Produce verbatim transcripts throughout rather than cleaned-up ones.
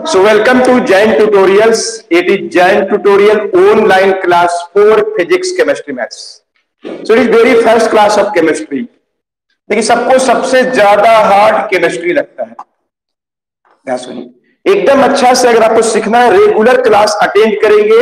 So welcome to Jain Tutorials. It is Jain Tutorial online class for physics, chemistry, maths. So it is very first class of chemistry. देखिए सबको सबसे ज्यादा hard chemistry लगता है, सुनिए एकदम अच्छा से अगर आपको सीखना है, रेगुलर क्लास अटेंड करेंगे,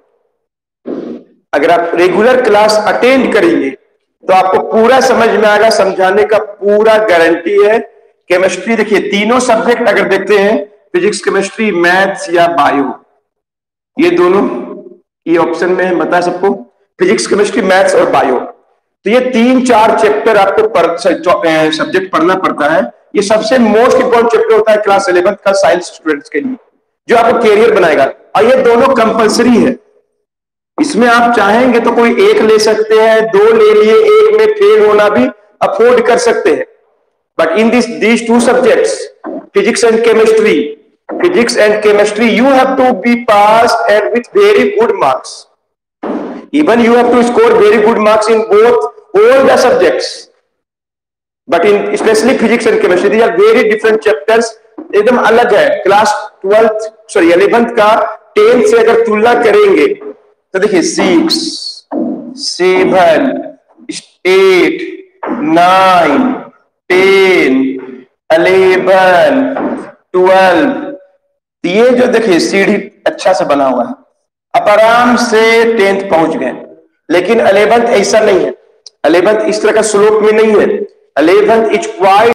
अगर आप रेगुलर क्लास अटेंड करेंगे तो आपको पूरा समझ में आएगा, समझाने का पूरा गारंटी है। केमिस्ट्री देखिए तीनों सब्जेक्ट अगर देखते हैं, फिजिक्स, केमिस्ट्री, मैथ्स या बायो, ये दोनों ये ऑप्शन में बता सबको, फिजिक्स, केमिस्ट्री, मैथ्स और बायो। तो ये तीन चार चैप्टर आपको पर, सब्जेक्ट पढ़ना पड़ता है। ये सबसे मोस्ट इंपॉर्टेंट चैप्टर होता है क्लास इलेवेंथ का साइंस स्टूडेंट्स के लिए, जो आपको कैरियर बनाएगा। और ये दोनों कंपलसरी है, इसमें आप चाहेंगे तो कोई एक ले सकते हैं, दो ले लिए, एक में फेल होना भी अफोर्ड कर सकते हैं। But in this these two subjects, physics and chemistry, physics and chemistry, you have to be pass and with very good marks. Even you have to score very good marks in both all the subjects, but in specially physics and chemistry, these are very different chapters, एकदम अलग है। Class twelfth sorry eleventh का tenth से अगर तुलना करेंगे तो देखिए six, seven, eight, nine, ten, eleven, twelve, ये जो देखिए सीढ़ी अच्छा से बना हुआ है, अब आराम से टेंथ पहुंच गए। लेकिन इलेवेंथ ऐसा नहीं है, इलेवेंथ इस तरह का स्लोप में नहीं है। इलेवेंथ इज क्वाइट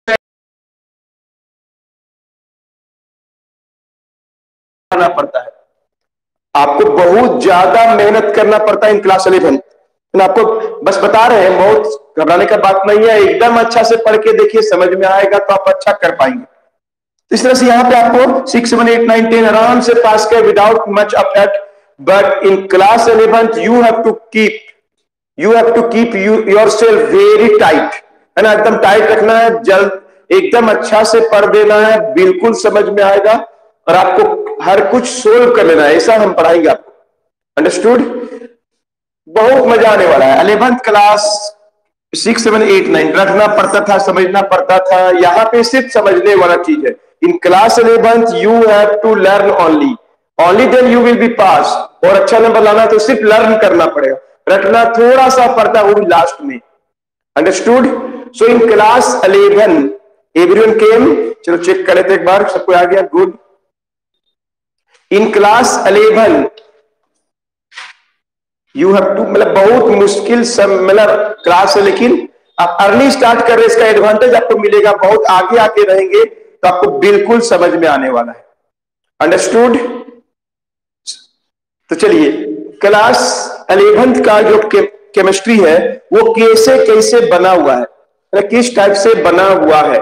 करना पड़ता है, आपको बहुत ज्यादा मेहनत करना पड़ता है इन क्लास इलेवन। आपको बस बता रहे हैं, बहुत घबराने का बात नहीं है, एकदम अच्छा से पढ़ के देखिए, समझ में आएगा तो आप अच्छा कर पाएंगे। तो इस तरह से यहाँ पे आपको six seven eight nine ten आराम से पास कर without much effort. But in class eleven you have to keep you have to keep you yourself very tight, है ना, एकदम टाइट रखना है, जल्द एकदम अच्छा से पढ़ देना है, बिल्कुल समझ में आएगा और आपको हर कुछ सोल्व कर लेना है, ऐसा हम पढ़ाएंगे आपको। अंडरस्टूड? बहुत मजा आने वाला है। Eleventh class six seven eight nine रखना पड़ता था, समझना पड़ता था, यहाँ पे सिर्फ समझने वाला चीज है। In class eleventh you have to learn only, only then you will be pass. और अच्छा नंबर लाना तो सिर्फ लर्न करना पड़ेगा, रटना थोड़ा सा पड़ता है, वो भी लास्ट में। Understood? So in class eleven everyone came, चलो चेक कर लेते एक बार, सबको आ गया, good. In class eleven you have to, मतलब बहुत मुश्किल सब मतलब क्लास है, लेकिन आप अर्ली स्टार्ट कर रहे, इसका एडवांटेज आपको मिलेगा, बहुत आगे आके रहेंगे तो आपको बिल्कुल समझ में आने वाला है। अंडरस्टूड? तो चलिए, क्लास इलेवेंथ का जो के, केमिस्ट्री है वो कैसे कैसे बना हुआ है, मतलब किस टाइप से बना हुआ है।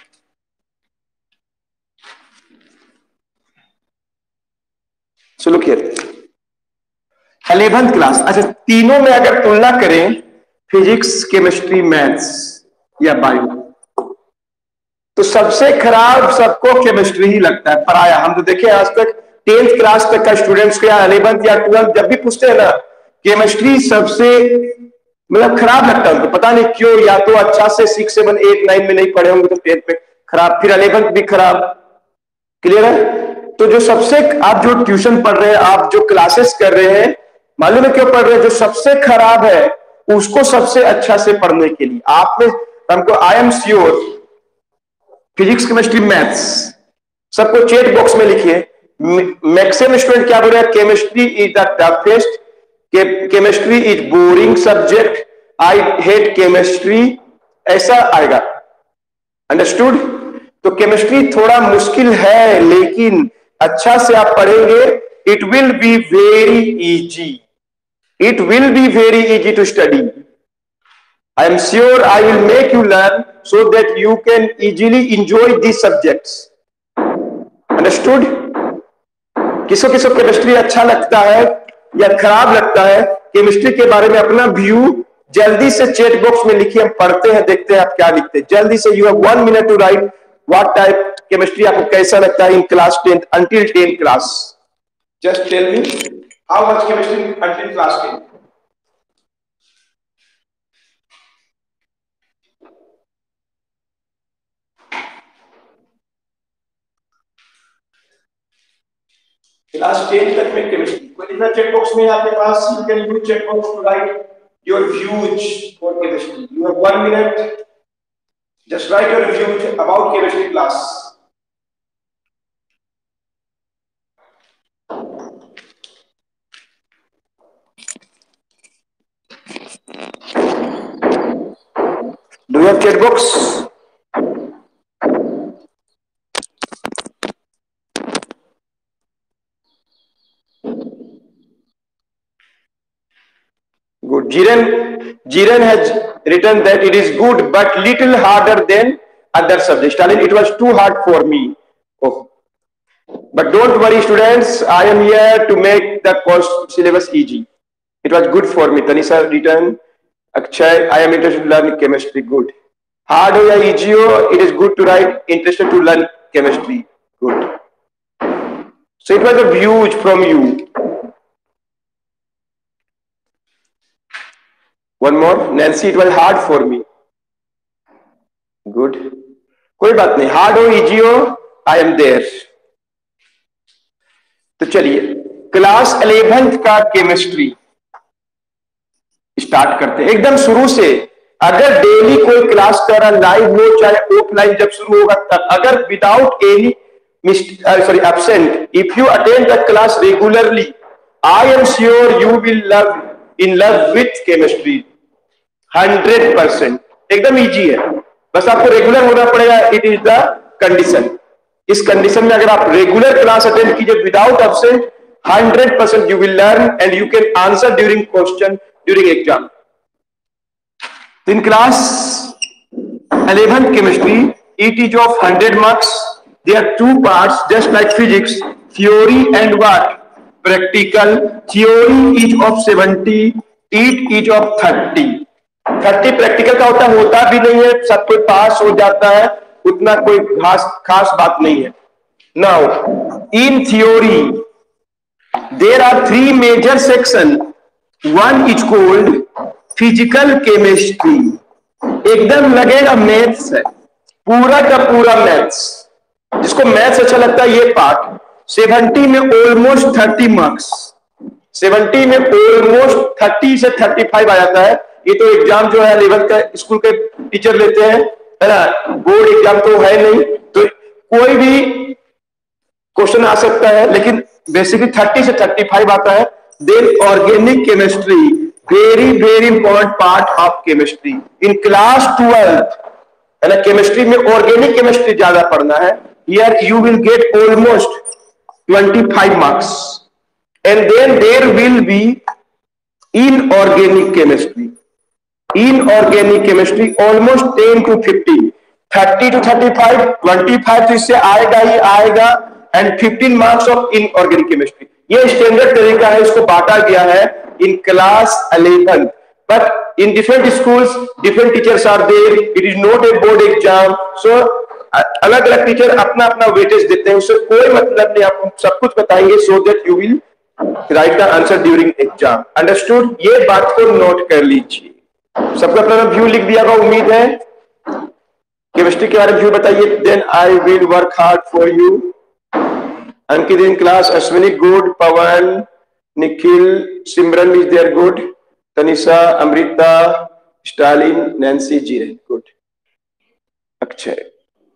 So look here, eleventh class, अच्छा तीनों में अगर तुलना करें, फिजिक्स, केमिस्ट्री, मैथ्स या बायो, तो सबसे खराब सबको केमिस्ट्री ही लगता है पराया। हम तो देखे आज तक टेंथ क्लास तक का स्टूडेंट्स को या इलेवेंथ या ट्वेल्थ जब भी पूछते हैं ना, केमिस्ट्री सबसे मतलब खराब लगता है उनको, पता नहीं क्यों। या तो अच्छा से सिक्स सेवन एट नाइन में नहीं पढ़े होंगे तो टेंथ में खराब, फिर इलेवेंथ भी खराब। क्लियर है? तो जो सबसे, आप जो ट्यूशन पढ़ रहे हैं, आप जो क्लासेस कर रहे हैं, मालूम है क्यों पढ़ रहे हैं? जो सबसे खराब है उसको सबसे अच्छा से पढ़ने के लिए आपने हमको, I am sure, physics, chemistry, maths सबको चैट बॉक्स में लिखिए। मैक्सिमम स्टूडेंट क्या बोल रहे हैं? Chemistry is the toughest, chemistry is boring subject, I hate chemistry, ऐसा आएगा। अंडरस्टूड? तो केमिस्ट्री थोड़ा मुश्किल है, लेकिन अच्छा से आप पढ़ेंगे, it will be very easy, it will be very easy to study. I am sure I will make you learn so that you can easily enjoy these subjects. Understood? किसको किसको केमिस्ट्री अच्छा लगता है या खराब लगता है, केमिस्ट्री के बारे में अपना व्यू जल्दी से चैट बॉक्स में लिखिए, हम पढ़ते हैं, देखते हैं आप क्या लिखते हैं। जल्दी से, you have one minute to write what type chemistry आपको कैसा लगता है in class tenth until ten class. Just tell me how much chemistry until class ten. Class ten तक में केमिस्ट्री। कोई लिखना चेक बॉक्स में आपके पास, you can use check box to write your views for chemistry. You have one minute, just write your views about chemistry class. Do you have chat box? Good. Jiren, Jiren has written that it is good but little harder than other subjects. Stalin, it was too hard for me. Oh. But don't worry, students. I am here to make the course syllabus easy. It was good for me. Tanisha written, Akshay, I am interested to learn chemistry. Good. Hard or easy, it is good to write interested to learn chemistry. Good. So it was a huge from you. One more. Nancy, it was hard for me. Good. कोई बात नहीं, hard or easy हो, I am there. तो चलिए class eleventh का chemistry start करते हैं एकदम शुरू से। अगर डेली कोई क्लास कर रहा लाइव हो चाहे ऑफलाइन, जब शुरू होगा तब, अगर without any sorry absent, if you attend the class regularly, I am sure you will love in love with chemistry hundred percent. एकदम इजी है, बस आपको रेगुलर होना पड़ेगा। It is the condition. इस कंडीशन में अगर आप रेगुलर क्लास अटेंड कीजिए without absent, hundred percent you will learn and you can answer during question during exam. In class eleventh chemistry, it is of hundred marks. There are two parts just like physics, theory and what practical. Theory is of seventy, it is of thirty. Thirty practical का होता होता भी नहीं है, सब कोई पास हो जाता है, उतना कोई खास खास बात नहीं है। Now in theory there are three major section. One is called physical chemistry, एकदम लगेगा मैथ्स है, पूरा का पूरा मैथ्स। जिसको मैथ्स अच्छा लगता है ये पार्ट, सेवेंटी में ऑलमोस्ट थर्टी मार्क्स, सेवेंटी में ऑलमोस्ट थर्टी से थर्टी फाइव आ जाता है। ये तो एग्जाम जो है इलेवेंथ का स्कूल के टीचर लेते हैं, है ना, बोर्ड एग्जाम तो है नहीं, तो कोई भी क्वेश्चन आ सकता है, लेकिन बेसिकली थर्टी से थर्टी फाइव आता है। Then organic chemistry, very very important part of chemistry. In class twelfth, है ना, केमिस्ट्री में ऑर्गेनिक केमिस्ट्री ज्यादा पढ़ना है। Here you will get almost twenty five marks and then there will be inorganic chemistry. Inorganic chemistry almost ten to fifteen, thirty to thirty five, twenty five तो इससे आएगा ही आएगा, and fifteen marks of inorganic chemistry. ये standard तरीका है, इसको बांटा गया है in class eleventh. But in different schools different teachers are there, it is not a board exam, so अलग अलग टीचर अपना अपना वेटेज देते हैं, उससे कोई मतलब नहीं। आपको सब कुछ बताएंगे so that you will write the answer during exam. Understood? ये बात को नोट कर लीजिए। सबका अपना व्यू लिख दिया होगा, उम्मीद है। केमिस्ट्री के बारे में व्यू बताइए। Then I will work hard for you. Ankit in class, Ashwini good, Pavan, Nikhil, Simran is there good, Tanisha, Amrita, Stalin, Nancy, Jiran good, Akshay.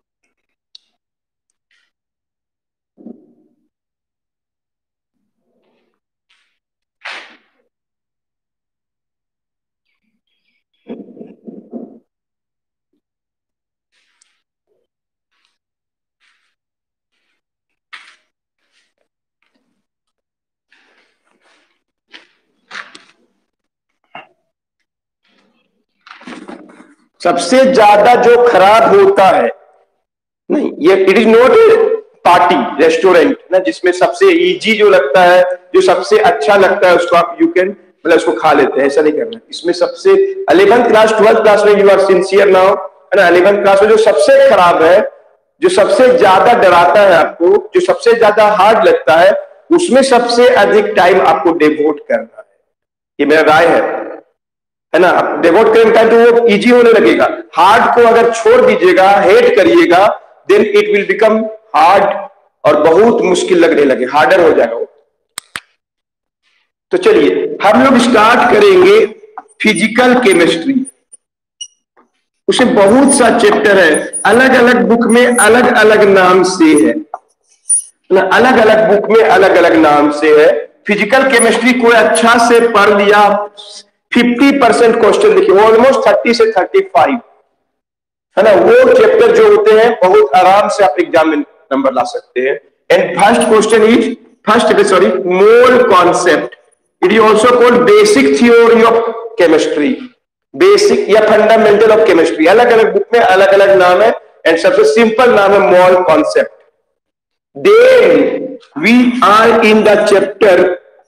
सबसे ज्यादा जो खराब होता है, नहीं ये it is not a party restaurant ना, जिसमें सबसे इजी जो लगता है, जो सबसे अच्छा लगता है उसको आप यू कैन मतलब उसको खा लेते हैं, ऐसा नहीं करना। इसमें सबसे इलेवेंथ क्लास ट्वेल्थ क्लास में यू आर सिंसियर नाउ, है ना। इलेवेंथ क्लास में जो सबसे खराब है, जो सबसे ज्यादा डराता है आपको, जो सबसे ज्यादा हार्ड लगता है, उसमें सबसे अधिक टाइम आपको डिवोट करना है। ये मेरा राय है, है ना। आप डिवोट करेंगे टाइम तो वो इजी होने लगेगा। हार्ड को अगर छोड़ दीजिएगा, हेट करिएगा, then it will become hard और बहुत मुश्किल लगने लगे, हार्डर हो जाएगा वो। तो चलिए हम लोग स्टार्ट करेंगे फिजिकल केमिस्ट्री। उसे बहुत सा चैप्टर है, अलग अलग बुक में अलग अलग नाम से है, अलग अलग बुक में अलग अलग नाम से है। फिजिकल केमिस्ट्री को अच्छा से पढ़ लिया, पचास परसेंट क्वेश्चन लिखे, ऑलमोस्ट तीस से पैंतीस है ना। वो चैप्टर जो होते हैं बहुत आराम से आप एग्जाम में नंबर ला सकते हैं। And first question is first sorry mole concept. It is also called basic theory of chemistry, basic या फंडामेंटल ऑफ केमिस्ट्री। अलग अलग बुक में अलग अलग नाम है एंड सबसे सिंपल नाम है mole concept. Then we are in the chapter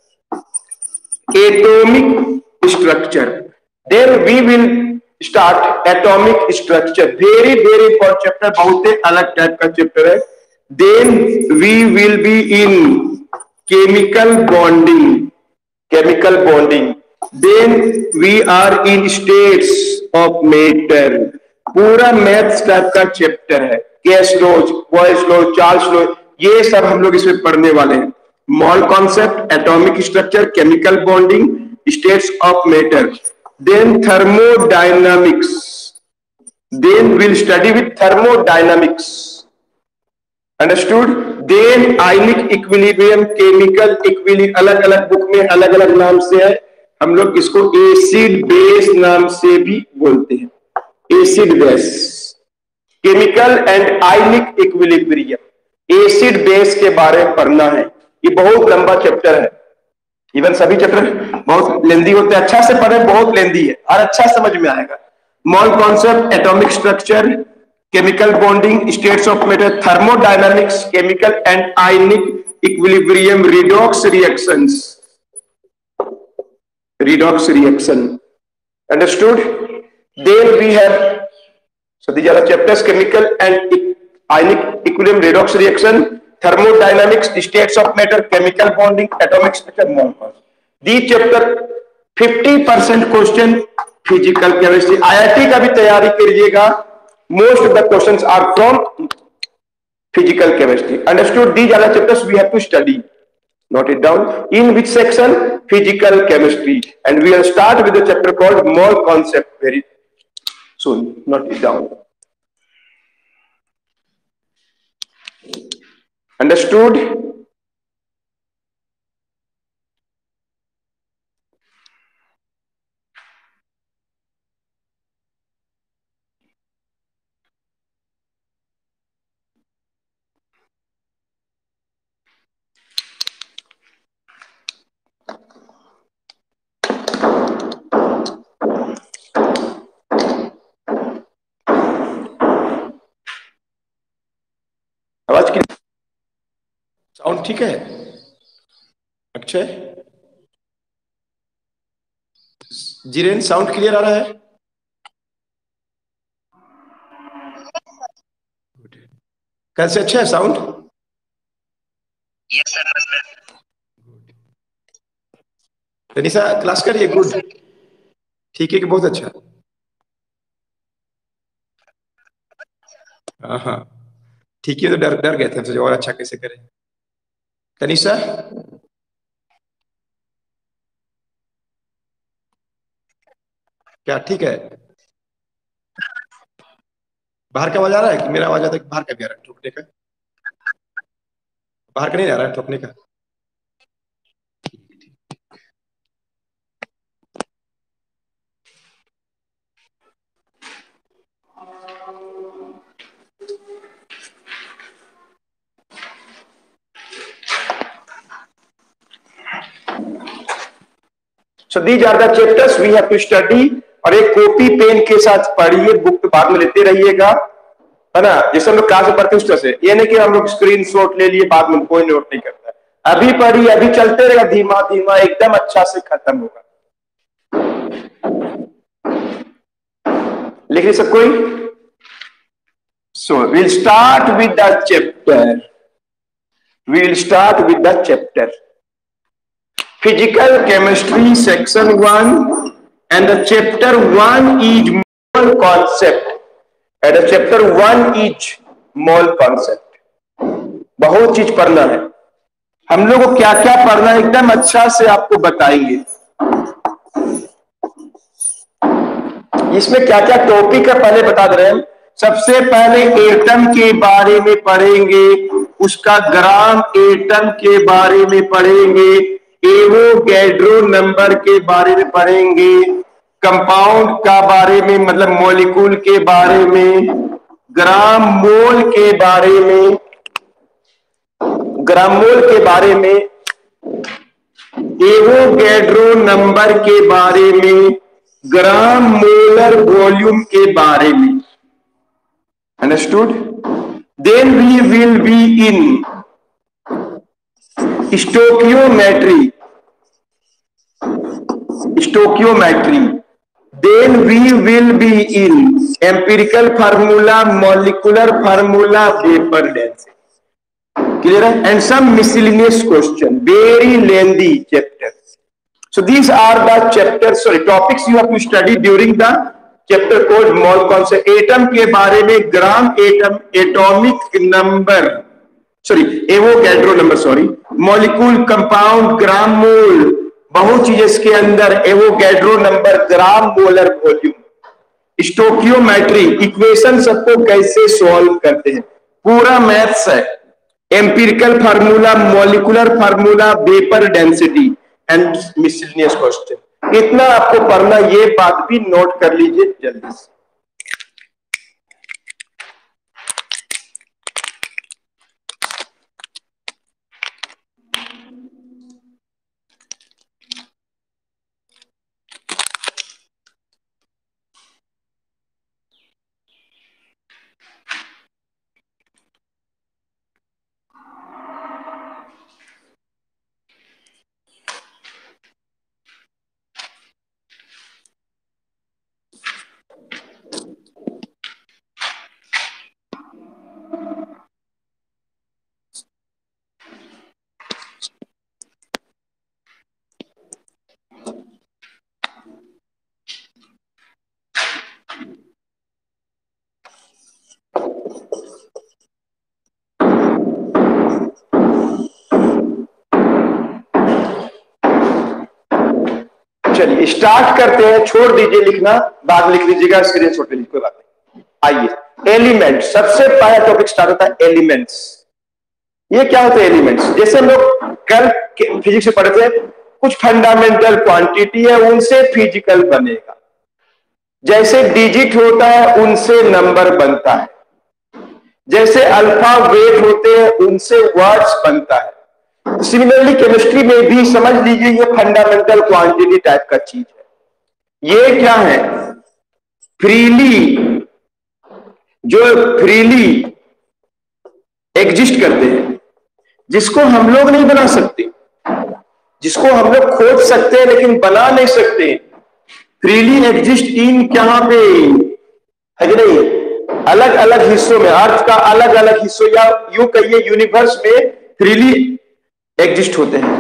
atomic structure. Then we will start atomic structure, very very important chapter, बहुत ही अलग टाइप का चैप्टर है। Then we will be in chemical bonding, chemical bonding. Then we are in states of matter, पूरा maths type का chapter है। Gas laws, Boyle's law, Charles law, ये सब हम लोग इसमें पढ़ने वाले हैं। Mole concept, atomic structure, chemical bonding, states of matter. Then thermodynamics. Then we'll study with thermodynamics. Understood? Then ionic equilibrium, chemical equilibrium, अलग अलग बुक में अलग अलग नाम से है। हम लोग इसको एसिड बेस नाम से भी बोलते हैं, acid base. Chemical and ionic equilibrium, acid base के बारे में पढ़ना है। ये बहुत लंबा चैप्टर है, इवन सभी चैप्टर बहुत लेंदी होते हैं। अच्छा से पढ़े, बहुत लेंदी है और अच्छा समझ में आएगा। Mole concept, atomic structure, chemical bonding, states of matter, thermodynamics, chemical and ionic equilibrium, redox reactions, redox reaction. Understood? Then we have so these are the chapters: chemical and ionic equilibrium, redox reaction, thermodynamics, states of matter, chemical bonding, atomic structure, mole concept. These chapter fifty percent question physical chemistry। I I T का भी तैयारी करिएगा, most of the questions are from physical chemistry। Understood? These are the chapters we have to study. Note it down. In which section? Physical chemistry, and we will start with the chapter called mole concept very soon. Note it down. Understood? आवाज की sound ठीक है? Akshay, Jiren, sound clear आ रहा है? कैसे, अच्छा है sound? Yes sir. Tanisha class करिए, गुड, ठीक है कि बहुत अच्छा। हाँ हाँ ठीक है, तो डर डर गए थे हमसे और अच्छा कैसे करें। तनिषा क्या ठीक है? बाहर का आवाज आ रहा है कि मेरा आवाज आता है कि बाहर का भी आ रहा है ठोकने का? बाहर का नहीं आ रहा है ठोकने का? So these are the chapters we have to study। और एक कॉपी पेन के साथ पढ़िए, बुक तो बाद में लेते रहिएगा, है ना। जैसे हम लोग क्लास में पढ़ते हैं उस तरह से, ये नहीं कि हम लोग स्क्रीन शॉट ले लिए बाद में कोई नोट नहीं करता है। अभी पढ़िए, अभी चलते रहेगा, धीमा धीमा एकदम अच्छा से खत्म होगा। लिखिए सब कोई। So will start with the chapter, will start with the chapter Physical Chemistry Section one, and the Chapter one is mole concept, and the Chapter one is mole concept। बहुत चीज पढ़ना है, हम लोग को क्या क्या पढ़ना है एकदम अच्छा से आपको बताएंगे। इसमें क्या क्या टॉपिक है पहले बता दे रहे हैं। सबसे पहले एटम के बारे में पढ़ेंगे, उसका ग्राम एटम के बारे में पढ़ेंगे, एवोगैड्रो नंबर के बारे में पढ़ेंगे, कंपाउंड का बारे में मतलब मॉलिक्यूल के बारे में, ग्राम मोल के बारे में, ग्राम मोल के बारे में, एवोगैड्रो नंबर के बारे में, ग्राम मोलर वॉल्यूम के बारे में। Understood? Then we will be in stoichiometry, stoichiometry. Then we will be in empirical formula, molecular formula, vapour density. Clear है? And some miscellaneous question, very lengthy chapter. So these are the chapters, sorry, topics you have to study during the chapter called mole concept. Atom के बारे में, gram atom, atomic number, sorry Avogadro number, sorry molecule, compound, gram mole, बहुत चीजें इसके अंदर, Avogadro number, gram molar volume, stoichiometry, equation सबको कैसे solve करते हैं, पूरा मैथ्स है, empirical formula, molecular formula, vapour density and miscellaneous question. इतना आपको पढ़ना, ये बात भी नोट कर लीजिए जल्दी से। चलिए स्टार्ट करते हैं, छोड़ दीजिए लिखना, बाद में लिख लीजिएगा, स्क्रीन शॉट ले लीजिए, कोई बात नहीं। आइए एलिमेंट, सबसे पहला टॉपिक स्टार्ट होता है एलिमेंट्स। ये क्या होते हैं एलिमेंट्स? जैसे हम लोग कल फिजिक्स में पढ़े थे, कुछ फंडामेंटल क्वांटिटी है, उनसे फिजिकल बनेगा। जैसे डिजिट होता है उनसे नंबर बनता है, जैसे अल्फा वेट होते हैं उनसे वर्ड्स बनता है। सिमिलरली केमिस्ट्री में भी समझ लीजिए ये फंडामेंटल क्वांटिटी टाइप का चीज है। ये क्या है? फ्रीली, जो फ्रीली एग्जिस्ट करते हैं, जिसको हम लोग नहीं बना सकते, जिसको हम लोग खोज सकते हैं लेकिन बना नहीं सकते। फ्रीली एग्जिस्ट इन कहां पे है कि नहीं? अलग अलग हिस्सों में, अर्थ का अलग अलग हिस्सों, या यूं कहिए यूनिवर्स में फ्रीली एग्जिस्ट होते हैं।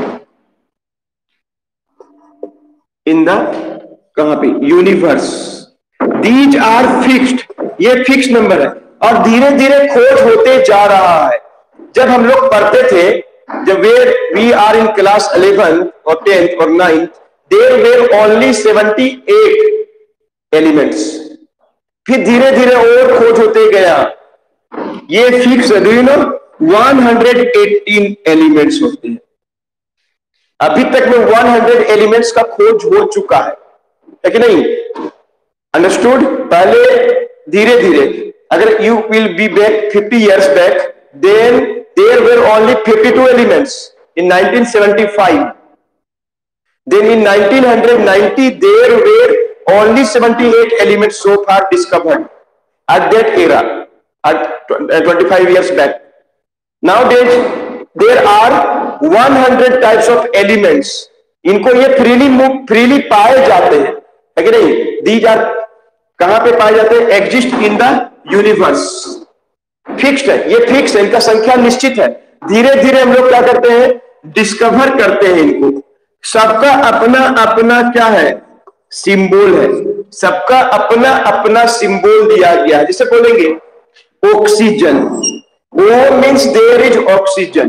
इन द कहां पे? यूनिवर्स। दीज आर फिक्स्ड, ये फिक्स नंबर है और धीरे धीरे खोज होते जा रहा है। जब हम लोग पढ़ते थे, जब were we are in class eleven और टेंथ और ninth, there were only seventy eight elements. फिर धीरे धीरे और खोज होते गया, ये फिक्स है। Do you know one hundred eighteen elements होते हैं। अभी तक में हंड्रेड एलिमेंट्स का खोज हो चुका है, है कि नहीं? अंडरस्टूड? पहले धीरे धीरे, अगर you will be back fifty years back, then there were only fifty two elements in nineteen seventy five. Then in nineteen ninety there were only seventy eight elements so far discovered at that era, at twenty-five years back. Nowadays there are one hundred types of elements. इनको ये freely freely पाए जाते हैं, है कि नहीं? These are कहां पे पाए जाते हैं? Exist in the universe. Fixed है, ये फिक्स है, इनका संख्या निश्चित है। धीरे धीरे हम लोग क्या करते हैं? डिस्कवर करते हैं इनको। सबका अपना अपना क्या है? सिंबल है। सबका अपना अपना सिंबल दिया गया है। जिसे बोलेंगे oxygen, O means there is oxygen,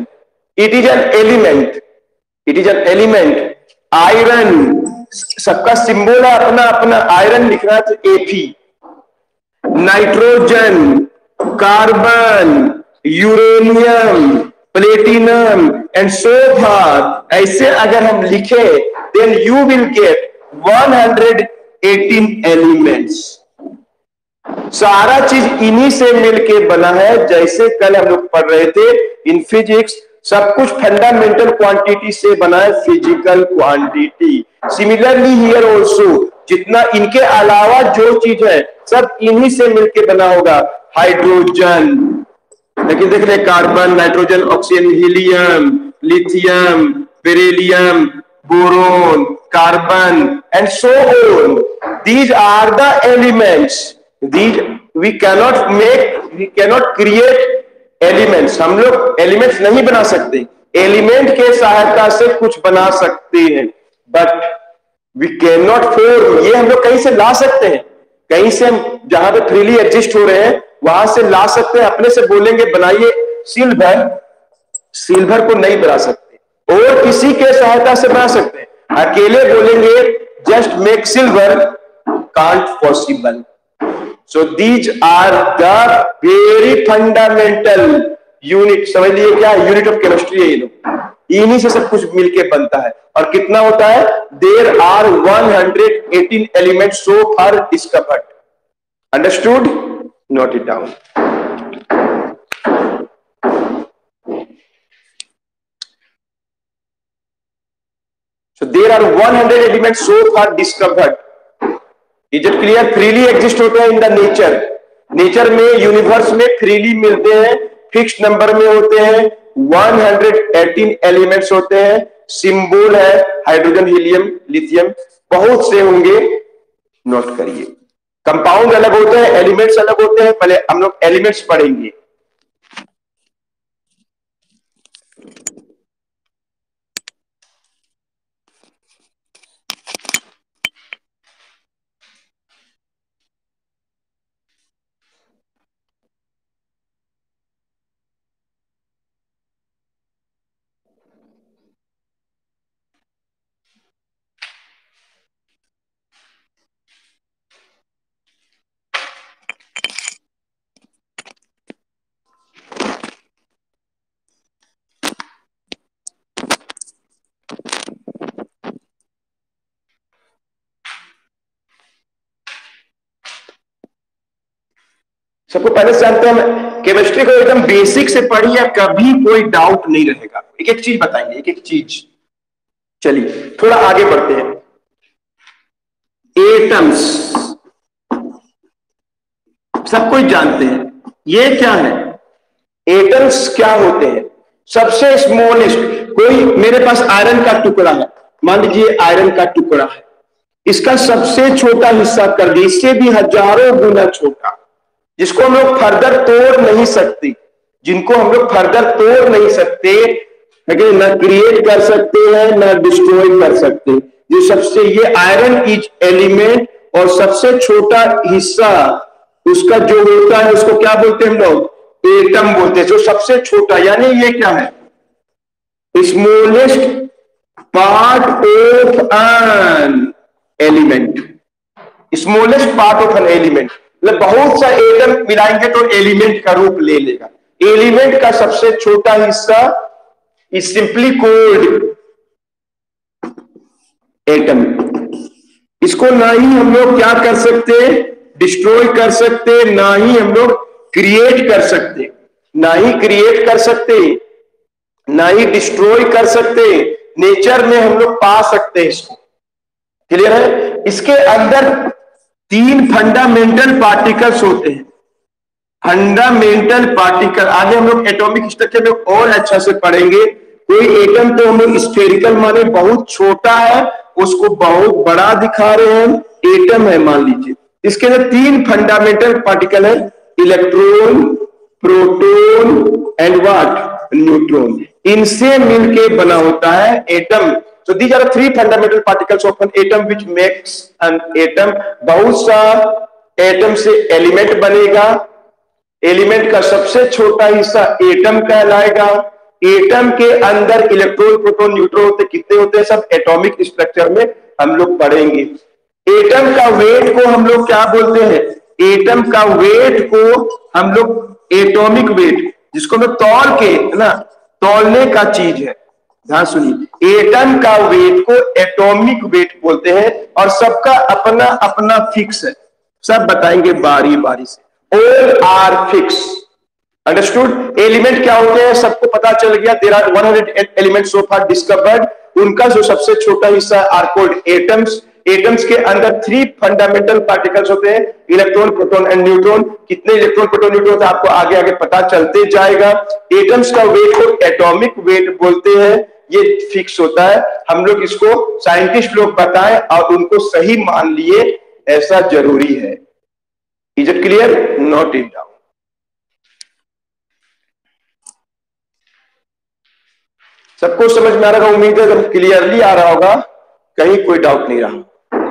it is an element, it is an element. Iron, सबका सिंबल है अपना अपना, आयरन लिख रहा है तो एफी। Nitrogen, carbon, uranium, platinum and so forth, ऐसे अगर हम लिखे then you will get one hundred eighteen elements. सारा चीज इन्हीं से मिलके बना है। जैसे कल हम लोग पढ़ रहे थे इन फिजिक्स, सब कुछ फंडामेंटल क्वांटिटी से बना है, physical quantity. Similarly here also, जितना इनके अलावा जो चीज है सब इन्हीं से मिलके बना होगा। हाइड्रोजन, लेकिन देख रहे carbon, nitrogen, oxygen, helium, lithium, beryllium, boron, carbon and so on. These are the elements. These we cannot make, we cannot create elements। हम लोग एलिमेंट्स नहीं बना सकते, एलिमेंट के सहायता से कुछ बना सकते हैं, but we can not form. ये हम लोग कहीं से ला सकते हैं, कहीं से हम जहां पे फ्रीली एग्जिस्ट हो रहे हैं वहां से ला सकते हैं। अपने से बोलेंगे बनाइए सिल्वर, सिल्वर को नहीं बना सकते, और किसी के सहायता से बना सकते हैं। अकेले बोलेंगे just make silver, can't possible. So these are the very fundamental unit। समझ लिए क्या यूनिट ऑफ केमिस्ट्री है ये लोग, इन्हीं से सब कुछ मिलके बनता है। और कितना होता है? There are one hundred eighteen elements so far discovered. Understood? Note it down. So there are one hundred elements so far discovered। Is it clear? Freely exist होते हैं इन द नेचर। नेचर में, universe में freely मिलते हैं, fix number में होते हैं, one hundred eighteen elements होते हैं। सिंबल है हाइड्रोजन, हीलियम, लिथियम, बहुत से होंगे, नोट करिए। कंपाउंड अलग होते हैं, एलिमेंट्स अलग होते हैं। पहले हम लोग एलिमेंट्स पढ़ेंगे। सबको पहले से जानते हैं, केमिस्ट्री को एकदम बेसिक से पढ़ी है, कभी कोई डाउट नहीं रहेगा। एक एक चीज बताएंगे, एक एक चीज। चलिए थोड़ा आगे बढ़ते हैं। एटम्स सब कोई जानते हैं, ये क्या है? एटम्स क्या होते हैं? सबसे स्मॉलेस्ट, कोई मेरे पास आयरन का टुकड़ा है, मान लीजिए आयरन का टुकड़ा है, इसका सबसे छोटा हिस्सा कर दी, इससे भी हजारों गुना छोटा, जिसको हम लोग फर्दर तोड़ नहीं सकते, जिनको हम लोग फर्दर तोड़ नहीं सकते, लेकिन ना क्रिएट कर सकते हैं ना डिस्ट्रॉय कर सकते। ये सबसे, ये आयरन इज एलिमेंट, और सबसे छोटा हिस्सा उसका जो होता है उसको क्या बोलते हैं हम लोग? एटम बोलते हैं। जो सबसे छोटा, यानी ये क्या है? Smallest part of an element. Smallest part of an element मतलब बहुत सा एटम मिलाएंगे तो एलिमेंट का रूप ले लेगा। एलिमेंट का सबसे छोटा हिस्सा इज सिंपली कॉल्ड एटम। इसको ना ही हम लोग क्या कर सकते, डिस्ट्रॉय कर सकते, ना ही हम लोग क्रिएट कर सकते, ना ही क्रिएट कर सकते, ना ही डिस्ट्रॉय कर सकते। नेचर में हम लोग पा सकते हैं इसको। क्लियर है? इसके अंदर तीन फंडामेंटल पार्टिकल्स होते हैं। फंडामेंटल पार्टिकल आगे हम लोग एटॉमिक स्ट्रक्चर में और अच्छा से पढ़ेंगे। कोई एटम तो हम लोग स्फेरिकल माने बहुत छोटा है, उसको बहुत बड़ा दिखा रहे हैं, एटम है मान लीजिए। इसके अंदर तीन फंडामेंटल पार्टिकल है, electron, proton and what? Neutron. इनसे मिलके बना होता है atom. So these are the three fundamental particles of an atom which makes an atom। बहुत सा एटम से एलिमेंट बनेगा, एलिमेंट का सबसे छोटा हिस्सा एटम कहलाएगा, एटम के अंदर इलेक्ट्रॉन प्रोटॉन न्यूट्रॉन होते कितने होते हैं, सब एटॉमिक स्ट्रक्चर में हम लोग पढ़ेंगे। एटम का वेट को हम लोग क्या बोलते हैं, एटम का वेट को हम लोग एटॉमिक वेट, जिसको मैं तौल के ना तौलने का चीज है, ध्यान सुनिए, एटम का वेट को एटॉमिक वेट बोलते हैं और सबका अपना अपना फिक्स है, सब बताएंगे बारी बारी से। All are fix, understood. Element क्या होते हैं सबको पता चल गया, there are one hundred elements so far discovered, उनका जो सबसे छोटा हिस्सा आर कॉल्ड एटम्स। एटम्स के अंदर थ्री फंडामेंटल पार्टिकल्स होते हैं, इलेक्ट्रॉन प्रोटॉन एंड न्यूट्रॉन। कितने इलेक्ट्रॉन प्रोटॉन न्यूट्रॉन होते हैं आपको आगे आगे पता चलते जाएगा। एटम्स का वेट को एटॉमिक वेट बोलते हैं, ये फिक्स होता है, हम लोग इसको साइंटिस्ट लोग बताएं और उनको सही मान लिए ऐसा जरूरी है। Is it clear? Note it down. सबको समझ में आ रहा होगा, उम्मीद है जब क्लियरली आ रहा होगा, कहीं कोई डाउट नहीं रहा।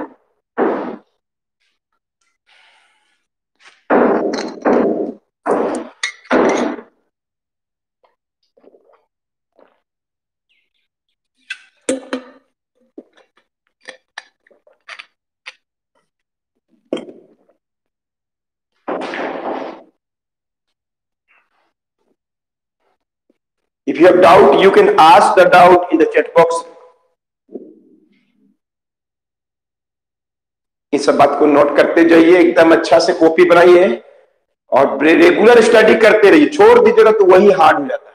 If you have doubt, you can ask the doubt in the chat box. इस सब बात को नोट करते जाइए, एकदम अच्छा से कॉपी बनाइए और रेगुलर स्टडी करते रहिए। छोड़ दीजिएगा तो वही हार्ड हो जाता है।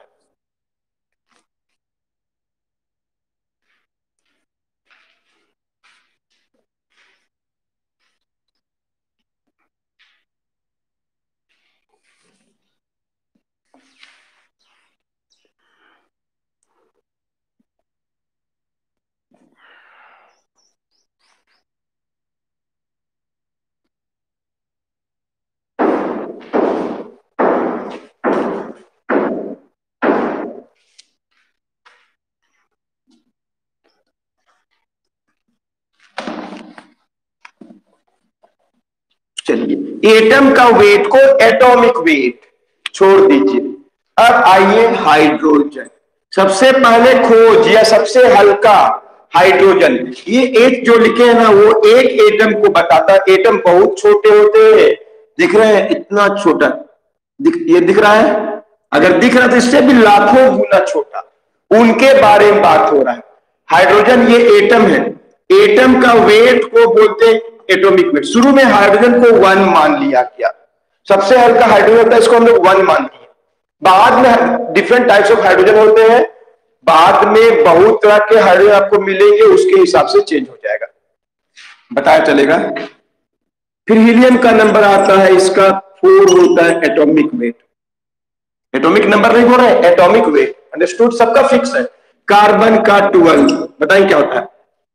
चलिए, एटम का वेट को एटॉमिक वेट छोड़ दीजिए। अब आइए हाइड्रोजन, सबसे पहले खोज या सबसे हल्का हाइड्रोजन। ये एक जो लिखे हैं ना, वो एक एटम को बताता है। एटम बहुत छोटे होते हैं, दिख रहे हैं इतना छोटा, दिख, ये दिख रहा है, अगर दिख रहा है तो इससे भी लाखों गुना छोटा, उनके बारे में बात हो रहा है। हाइड्रोजन ये एटम है, एटम का वेट को बोलते हैं एटॉमिक वेट। शुरू में हाइड्रोजन को वन मान लिया गया, सबसे हल्का हाइड्रोजन होता है, इसको हम लोग वन मान लिया। बाद में डिफरेंट टाइप्स ऑफ हाइड्रोजन होते हैं, बाद में बहुत तरह के हाइड्रोजन आपको मिलेंगे, उसके हिसाब से चेंज हो जाएगा, बताया चलेगा। फिर हीलियम का नंबर आता है, इसका फोर होता है एटॉमिक वेट। एटॉमिक नंबर नहीं बोल रहे, एटॉमिक वेट, अंडरस्टूड, सबका फिक्स है। कार्बन का ट्वेल्व, बताइए क्या होता है।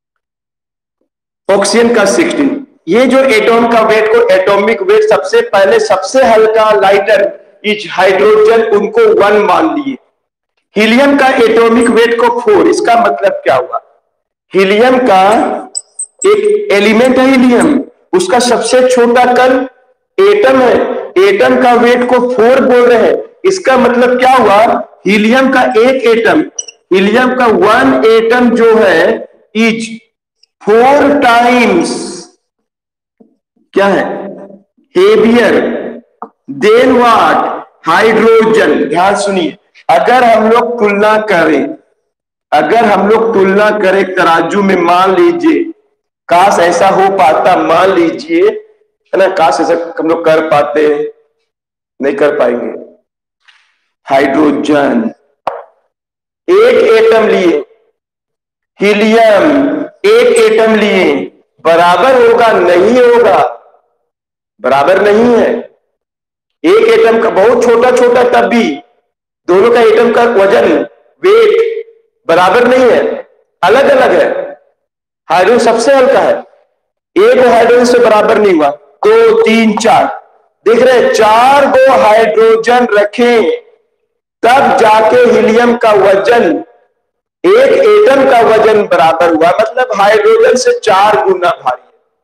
ऑक्सीजन का सिक्सटीन। ये जो एटॉम का वेट को एटॉमिक वेट, सबसे पहले सबसे हल्का लाइटर इज हाइड्रोजन, उनको वन मान लिए। हीलियम का एटॉमिक वेट को फोर, इसका मतलब क्या हुआ, हीलियम का एक एलिमेंट है हीलियम, उसका सबसे छोटा कण एटम है, एटम का वेट को फोर बोल रहे हैं, इसका मतलब क्या हुआ, हीलियम का एक एटम, हीलियम का वन एटम जो है इज फोर टाइम्स क्या है, हेवियर देन व्हाट, हाइड्रोजन। ध्यान सुनिए, अगर हम लोग तुलना करें, अगर हम लोग तुलना करें तराजू में, मान लीजिए, काश ऐसा हो पाता, मान लीजिए, है ना, काश ऐसा हम लोग कर पाते, नहीं कर पाएंगे। हाइड्रोजन एक एटम लिए, हीलियम एक एटम लिए, बराबर होगा, नहीं होगा, बराबर नहीं है। एक एटम का बहुत छोटा छोटा, तब भी दोनों का एटम का वजन, वेट बराबर नहीं है, अलग अलग है। हाइड्रोजन सबसे हल्का है, एक हाइड्रोजन से बराबर नहीं हुआ, दो तीन चार, देख रहे, चार गो हाइड्रोजन रखें तब जाके हीलियम का वजन, एक एटम का वजन बराबर हुआ, मतलब हाइड्रोजन से चार गुना भारी है।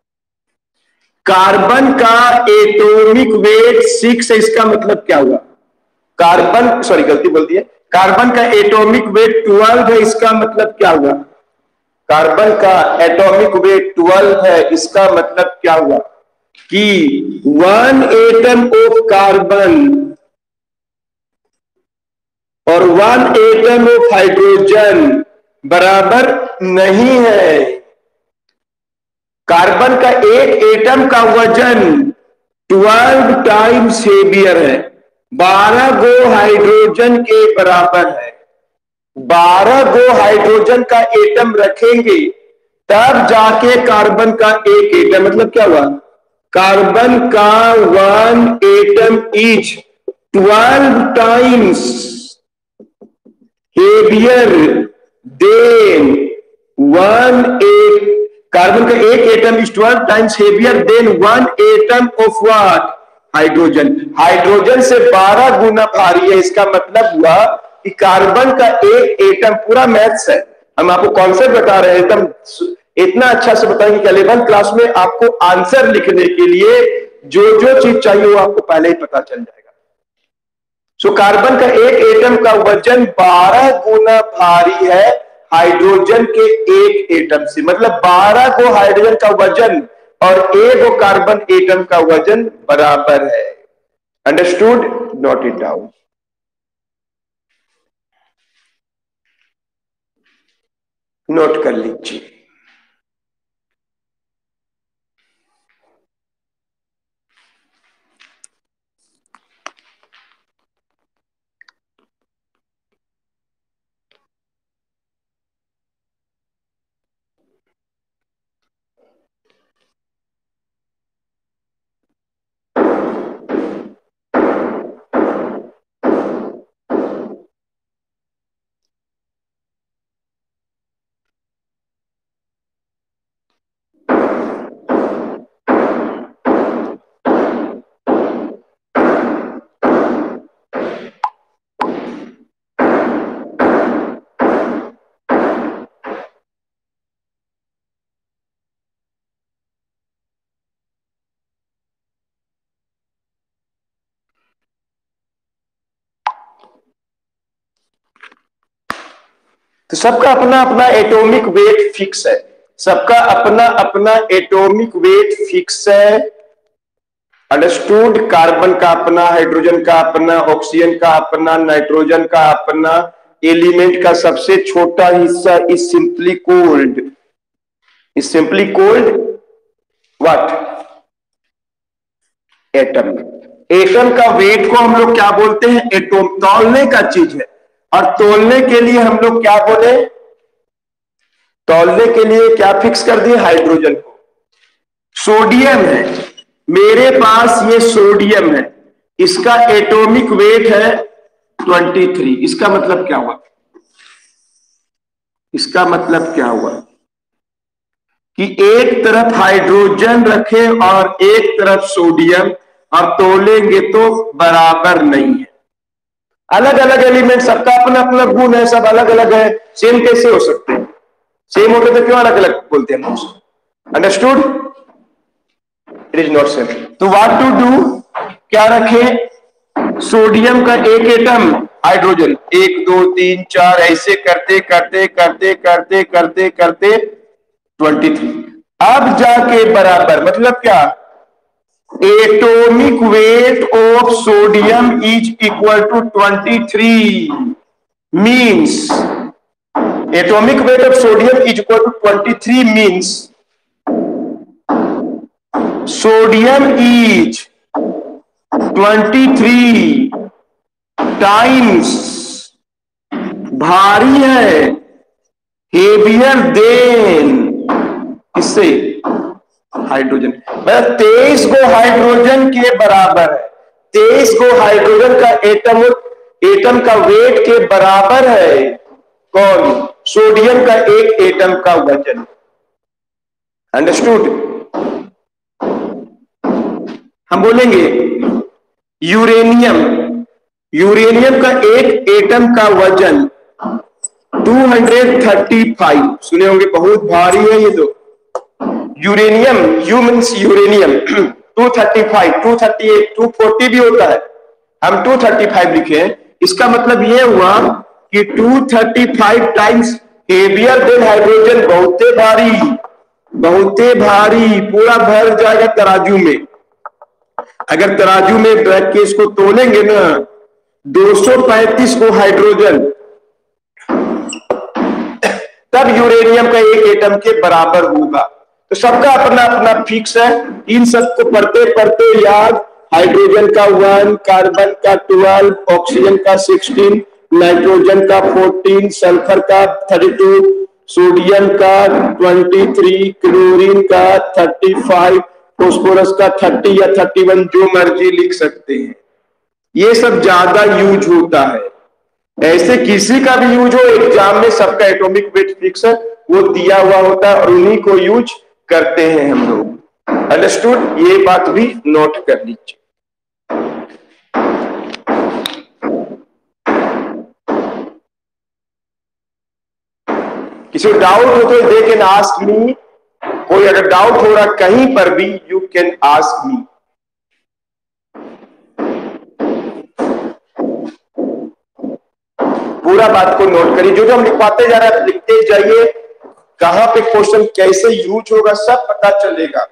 कार्बन का एटॉमिक वेट सिक्स है, इसका मतलब क्या हुआ, कार्बन, सॉरी गलती बोल दी है, कार्बन का एटॉमिक वेट ट्वेल्व है, इसका मतलब क्या हुआ? कार्बन का एटॉमिक वेट ट्वेल्व है, इसका मतलब क्या हुआ कि वन एटम ऑफ कार्बन और वन एटम ऑफ हाइड्रोजन बराबर नहीं है। कार्बन का एक एटम का वजन ट्वेल्व टाइम्स हेवियर है, बारह गो हाइड्रोजन के बराबर है। बारह गो हाइड्रोजन का एटम रखेंगे तब जाके कार्बन का एक एटम, मतलब क्या हुआ? कार्बन का one atom is twelve times heavier than one at carbon का एक atom is twelve times heavier than one atom of what? Hydrogen. Hydrogen से बारह गुना भारी है, इसका मतलब हुआ कि कार्बन का एक एटम, पूरा मैथ्स है, हम आपको कॉन्सेप्ट बता रहे हैं, एकदम इतना अच्छा से बताएंगे कि इलेवेंथ क्लास में आपको आंसर लिखने के लिए जो जो चीज चाहिए वो आपको पहले ही पता चल जाएगा। सो कार्बन का एक एटम का वजन बारह गुना भारी है हाइड्रोजन के एक एटम से, मतलब बारह को हाइड्रोजन का वजन और एक को कार्बन एटम का वजन बराबर है। अंडरस्टूड? Note it down. नोट कर लीजिए। तो सबका अपना अपना एटॉमिक वेट फिक्स है, सबका अपना अपना एटॉमिक वेट फिक्स है। अंडरस्टूड? कार्बन का अपना, हाइड्रोजन का अपना, ऑक्सीजन का अपना, नाइट्रोजन का अपना, एलिमेंट का सबसे छोटा हिस्सा is simply called, is simply called what? Atom. Atom का वेट को हम लोग क्या बोलते हैं? एटॉम। तौलने का चीज है, और तौलने के लिए हम लोग क्या बोले? तौलने के लिए क्या फिक्स कर दिए? हाइड्रोजन को। सोडियम है, मेरे पास ये सोडियम है, इसका एटॉमिक वेट है तेईस। इसका मतलब क्या हुआ? इसका मतलब क्या हुआ कि एक तरफ हाइड्रोजन रखे और एक तरफ सोडियम, और तोलेंगे तो बराबर नहीं है। अलग अलग एलिमेंट, सबका अपना अपना गुण है, सब अलग अलग है, सेम कैसे हो सकते हैं? सेम होते तो क्यों अलग अलग बोलते हैं हम? Understood? It is not same. तो व्हाट टू डू? क्या रखें? सोडियम का एक एटम, हाइड्रोजन एक दो तीन चार, ऐसे करते करते करते करते करते करते तेईस। अब जाके बराबर, मतलब क्या? Atomic weight of sodium is equal to तेईस, means atomic weight of sodium is equal to तेईस, मीन्स सोडियम इज तेईस टाइम्स भारी है, हेवियर देन इससे हाइड्रोजन, मतलब तेईस गो हाइड्रोजन के बराबर है। तेईस गो हाइड्रोजन का एटम एटम का वेट के बराबर है कौन? सोडियम का एक एटम का वजन। अंडरस्टूड? हम बोलेंगे यूरेनियम, यूरेनियम का एक एटम का वजन दो सौ पैंतीस, सुने होंगे, बहुत भारी है ये तो। यूरेनियम, यू मीन्स यूरेनियम, दो सौ पैंतीस, दो सौ अड़तीस, दो सौ चालीस भी होता है, हम दो सौ पैंतीस लिखे। इसका मतलब ये हुआ कि two thirty five times heavier than hydrogen, बहुते भारी, बहुते भारी, पूरा भर जाएगा तराजू में। अगर तराजू में रख के इसको तोलेंगे ना, दो सौ पैंतीस को हाइड्रोजन, तब यूरेनियम का एक एटम के बराबर होगा। तो सबका अपना अपना फिक्स है, इन सबको पढ़ते पढ़ते याद, हाइड्रोजन का वन, कार्बन का ट्वेल्व, ऑक्सीजन का सिक्सटीन, नाइट्रोजन का फोर्टीन, सल्फर का थर्टी टू, सोडियम का ट्वेंटी थ्री, क्लोरीन का थर्टी फाइव, फॉस्फोरस का थर्टी या थर्टी वन, जो मर्जी लिख सकते हैं। ये सब ज्यादा यूज होता है। ऐसे किसी का भी यूज हो एग्जाम में, सबका एटॉमिक वेट फिक्स है, वो दिया हुआ होता है और उन्हीं को यूज करते हैं हम लोग। अंडरस्टूड? ये बात भी नोट कर लीजिए। किसी डाउट हो तो दे कैन आस्क मी। कोई अगर डाउट हो रहा कहीं पर भी, यू कैन आस्क मी। पूरा बात को नोट करिए, जो जो हम लिखवाते जा रहे हैं लिखते जाइए, कहां पे क्वेश्चन कैसे यूज होगा सब पता चलेगा।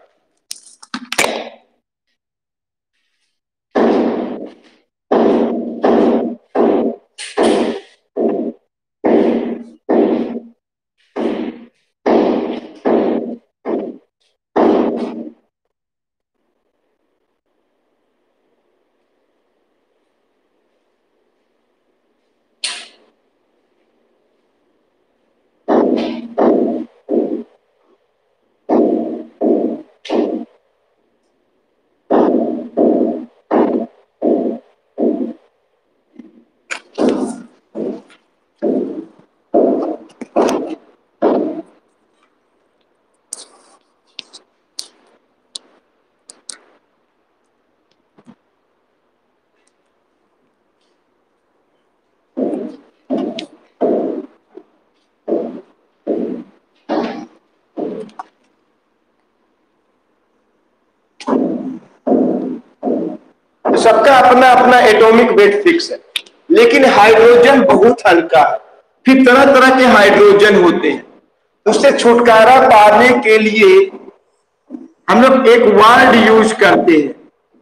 सबका अपना अपना एटॉमिक वेट फिक्स है, लेकिन हाइड्रोजन बहुत हल्का है। फिर तरह तरह के हाइड्रोजन होते हैं, उससे छुटकारा पाने के लिए हम लोग एक वर्ड यूज करते हैं,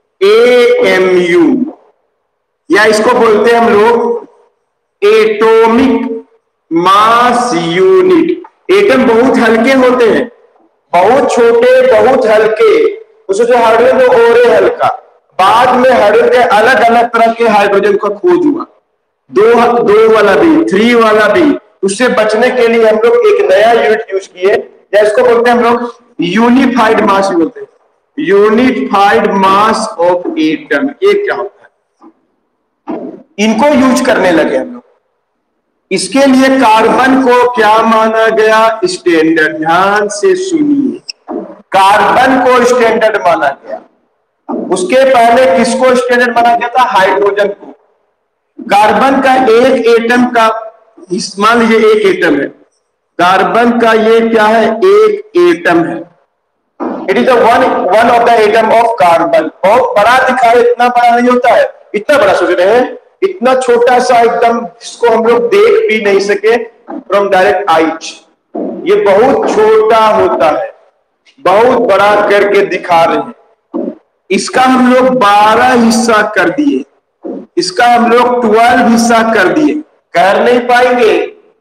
ए एम यू, या इसको बोलते हैं हम लोग एटॉमिक मास यूनिट। एटम बहुत हल्के होते हैं, बहुत छोटे, बहुत हल्के, उससे हाइड्रोजन तो और हल्का। बाद में हाइड्रोजन के अलग अलग तरह के हाइड्रोजन का खोज हुआ, दो दो वाला भी, थ्री वाला भी। उससे बचने के लिए हम लोग एक नया यूनिट यूज किए, या इसको बोलते हैं हम लोग यूनिफाइड मास बोलते हैं, यूनिफाइड मास ऑफ एटम। ये क्या होता है, इनको यूज करने लगे हम लोग। इसके लिए कार्बन को क्या माना गया स्टैंडर्ड, ध्यान से सुनिए, कार्बन को स्टैंडर्ड माना गया। उसके पहले किसको स्टैंडर्ड माना गया था, हाइड्रोजन को। कार्बन का एक एटम का, मान लीजिए एक एटम है, कार्बन का ये क्या है, एक एटम है। It is one one of the atom of carbon. बहुत बड़ा दिखाए, इतना बड़ा नहीं होता है, इतना बड़ा सोच रहे हैं, इतना छोटा सा एकदम, जिसको हम लोग देख भी नहीं सके फ्रॉम डायरेक्ट आइज। ये बहुत छोटा होता है, बहुत बड़ा करके दिखा रहे हैं। इसका हम लोग बारह हिस्सा कर दिए, इसका हम लोग ट्वेल्व हिस्सा कर दिए। कर नहीं पाएंगे,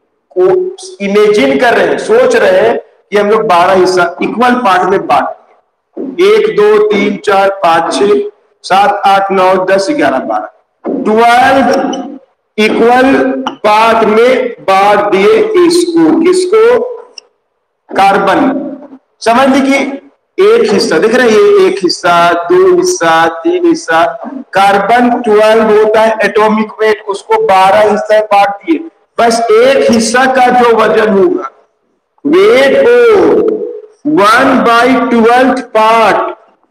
इमेजिन कर रहे हैं, सोच रहे हैं कि हम लोग बारह हिस्सा इक्वल पार्ट में बांट दिए। एक दो तीन चार पांच छह सात आठ नौ दस ग्यारह बारह, ट्वेल्व इक्वल पार्ट में बांट दिए इसको। किसको, कार्बन। समझ लीजिए एक हिस्सा, देख रहे हैं, ये एक हिस्सा, दो हिस्सा, तीन हिस्सा। कार्बन ट्वेल्व होता है एटॉमिक वेट, उसको बारह हिस्सा बांट दिए। बस एक हिस्सा का जो वजन होगा, वेट हो one by twelfth part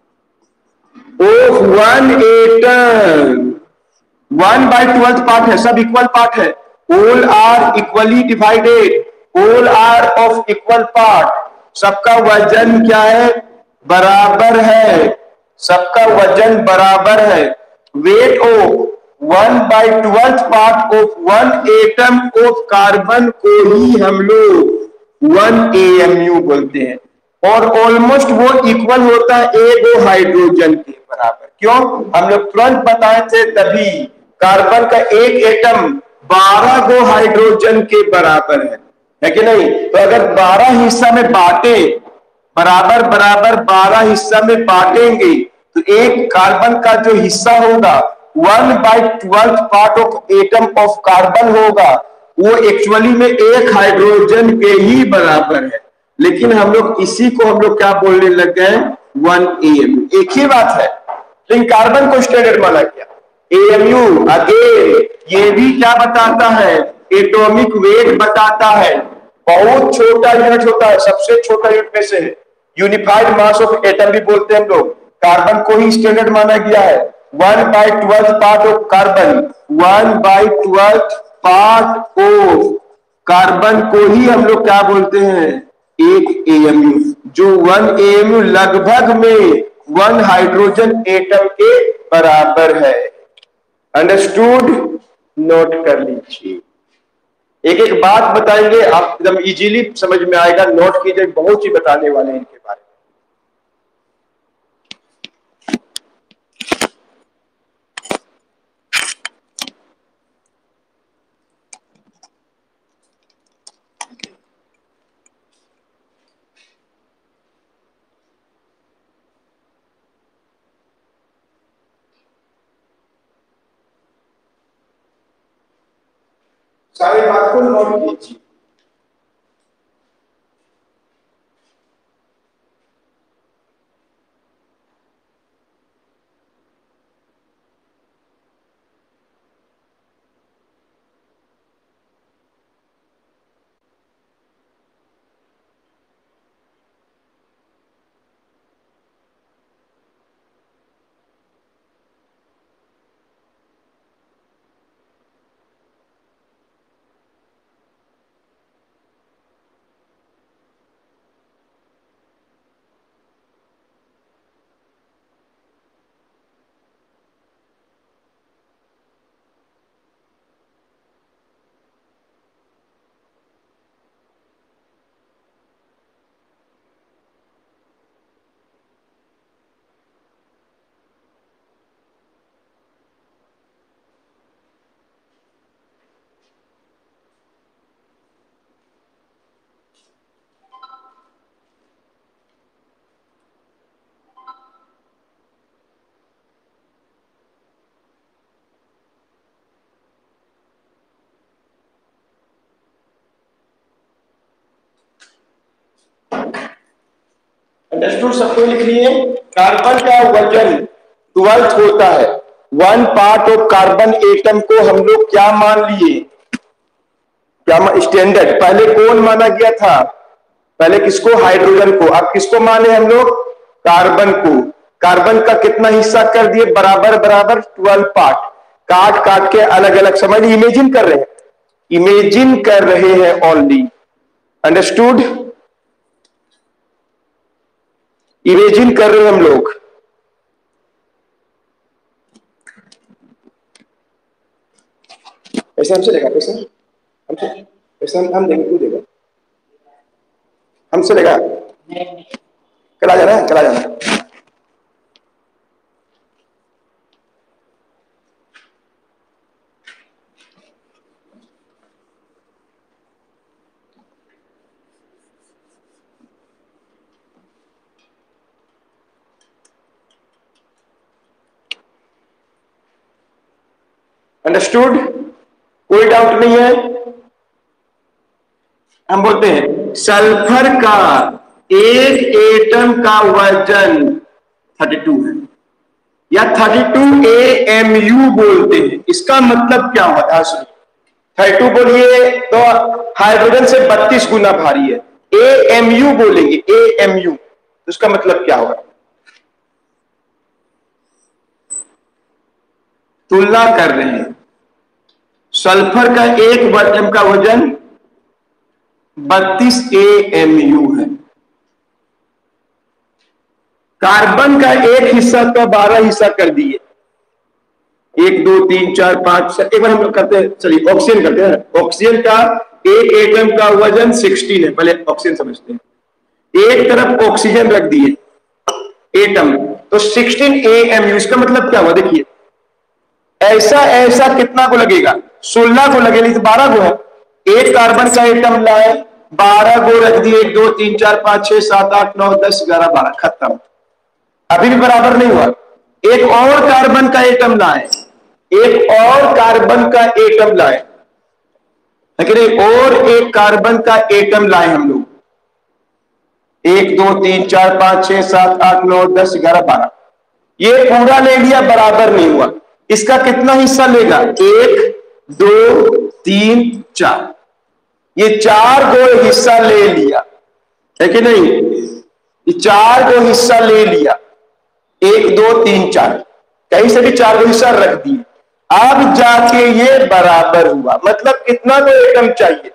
of one atom. One by twelfth part है, सब इक्वल पार्ट है। All are equally divided, all are of equal part. सबका वजन क्या है, बराबर है, सबका वजन बराबर है। Weight of one by twelfth part of one atom of carbon को ही हम लोग वन ए एम यू बोलते हैं, और ऑलमोस्ट वो इक्वल होता है ए दो हाइड्रोजन के बराबर। क्यों? हम लोग तुरंत बताए थे तभी, कार्बन का एक एटम बारह गो हाइड्रोजन के बराबर है, है कि नहीं? तो अगर बारह हिस्सा में बांटे, बराबर बराबर बारह हिस्सा में बांटेंगे, तो एक कार्बन का जो हिस्सा होगा one by twelfth part of atom of carbon होगा, वो एक्चुअली में एक हाइड्रोजन के ही बराबर है। लेकिन हम लोग इसी को हम लोग क्या बोलने लग गए? One A M U. एक ही बात है, लेकिन कार्बन को स्टैंडर्ड माना गया। ए एम यू अगेन ये भी क्या बताता है? एटॉमिक वेट बताता है। बहुत छोटा यूनिट होता है, सबसे छोटा यूनिट में से यूनिफाइड मास ऑफ एटम भी बोलते हैं हम लोग। कार्बन को ही स्टैंडर्ड माना गया है। One by twelfth part of carbon, one by twelfth part of carbon को ही हम लोग क्या बोलते हैं? एक ए एम यू, जो वन ए एम यू लगभग में वन हाइड्रोजन एटम के बराबर है। अंडरस्टूड? नोट कर लीजिए। एक एक बात बताएंगे, आप एकदम इजीली समझ में आएगा। नोट कीजिए, बहुत ही बताने वाले हैं इनके बारे में। सारी बात को नोट कीजिए। अंडरस्टूड? सबको लिख लिए। कार्बन का वजन ट्वेल्थ होता है। One part of carbon atom को हम लोग क्या मान लिए? क्या स्टैंडर्ड? पहले कौन माना गया था? पहले किसको? हाइड्रोजन को। अब किसको माने हम लोग? कार्बन को। कार्बन का कितना हिस्सा कर दिए? बराबर बराबर ट्वेल्व पार्ट। काट काट के अलग अलग, समझ, इमेजिन कर रहे हैं, इमेजिन कर रहे हैं ओनली। अंडरस्टूड? इमेजिन कर रहे हैं हम लोग। पैसा हमसे लेगा, पैसा हमसे, पैसा हम हम देंगे, तू देगा, हमसे लेगा। कल आ जाना है, कल आ जाना। अंडरस्टूड? कोई डाउट नहीं है? हम बोलते हैं सल्फर का एक एटम का वजन थर्टी टू है, या thirty two A M U बोलते हैं। इसका मतलब क्या होता है? थर्टी टू बोलिए तो हाइड्रोजन से बत्तीस गुना भारी है। ए एम यू बोलेंगे, ए एम यू, तो इसका मतलब क्या होगा? तुलना कर रहे हैं। सल्फर का एक एटम का वजन बत्तीस ए एम यू है। कार्बन का एक हिस्सा का बारह हिस्सा कर दिए, एक दो तीन चार पांच, एक बार हम लोग करते हैं, चलिए ऑक्सीजन करते हैं। ऑक्सीजन का एक एटम का वजन सोलह है, पहले ऑक्सीजन समझते हैं। एक तरफ ऑक्सीजन रख दिए एटम, तो सोलह ए एम यू, इसका मतलब क्या हुआ देखिए, ऐसा ऐसा कितना को लगेगा, सोलह को लगेगा, नहीं तो बारह को है। एक कार्बन का एटम लाए, बारह को रख दिए, एक दो तीन चार पांच छह सात आठ नौ दस ग्यारह बारह, खत्म। अभी भी बराबर नहीं हुआ। एक और कार्बन का एटम लाए, एक और कार्बन का एटम लाए, लेकिन और एक कार्बन का एटम लाए हम लोग, एक दो तीन चार पांच छह सात आठ नौ दस ग्यारह बारह, ये पूरा ले लिया, बराबर नहीं हुआ। इसका कितना हिस्सा लेगा, एक दो तीन चार, ये चार गो हिस्सा ले लिया है कि नहीं, ये चार गो हिस्सा ले लिया, एक दो तीन चार, कहीं से भी चार गो हिस्सा रख दिए। अब जाके ये बराबर हुआ, मतलब कितना गो एटम चाहिए,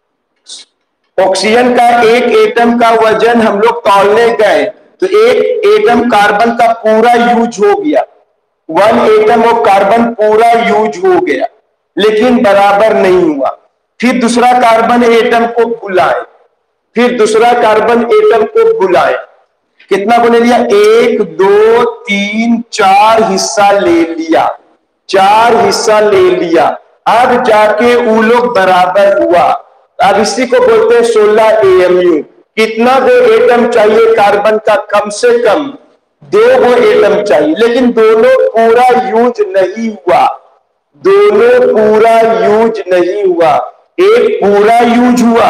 ऑक्सीजन का एक एटम का वजन हम लोग तौलने गए तो एक एटम कार्बन का पूरा यूज हो गया, वन एटम ऑफ कार्बन पूरा यूज हो गया, लेकिन बराबर नहीं हुआ। फिर दूसरा कार्बन एटम को बुलाए, फिर दूसरा कार्बन एटम को बुलाए, कितना को ले लिया, एक दो तीन चार हिस्सा ले लिया, चार हिस्सा ले लिया। अब जाके वो लोग बराबर हुआ। अब इसी को बोलते हैं सोलह ए एम यू। कितना गो एटम चाहिए कार्बन का, कम से कम दो गो एटम चाहिए, लेकिन दोनों पूरा यूज नहीं हुआ, दोनों पूरा यूज नहीं हुआ। एक पूरा यूज हुआ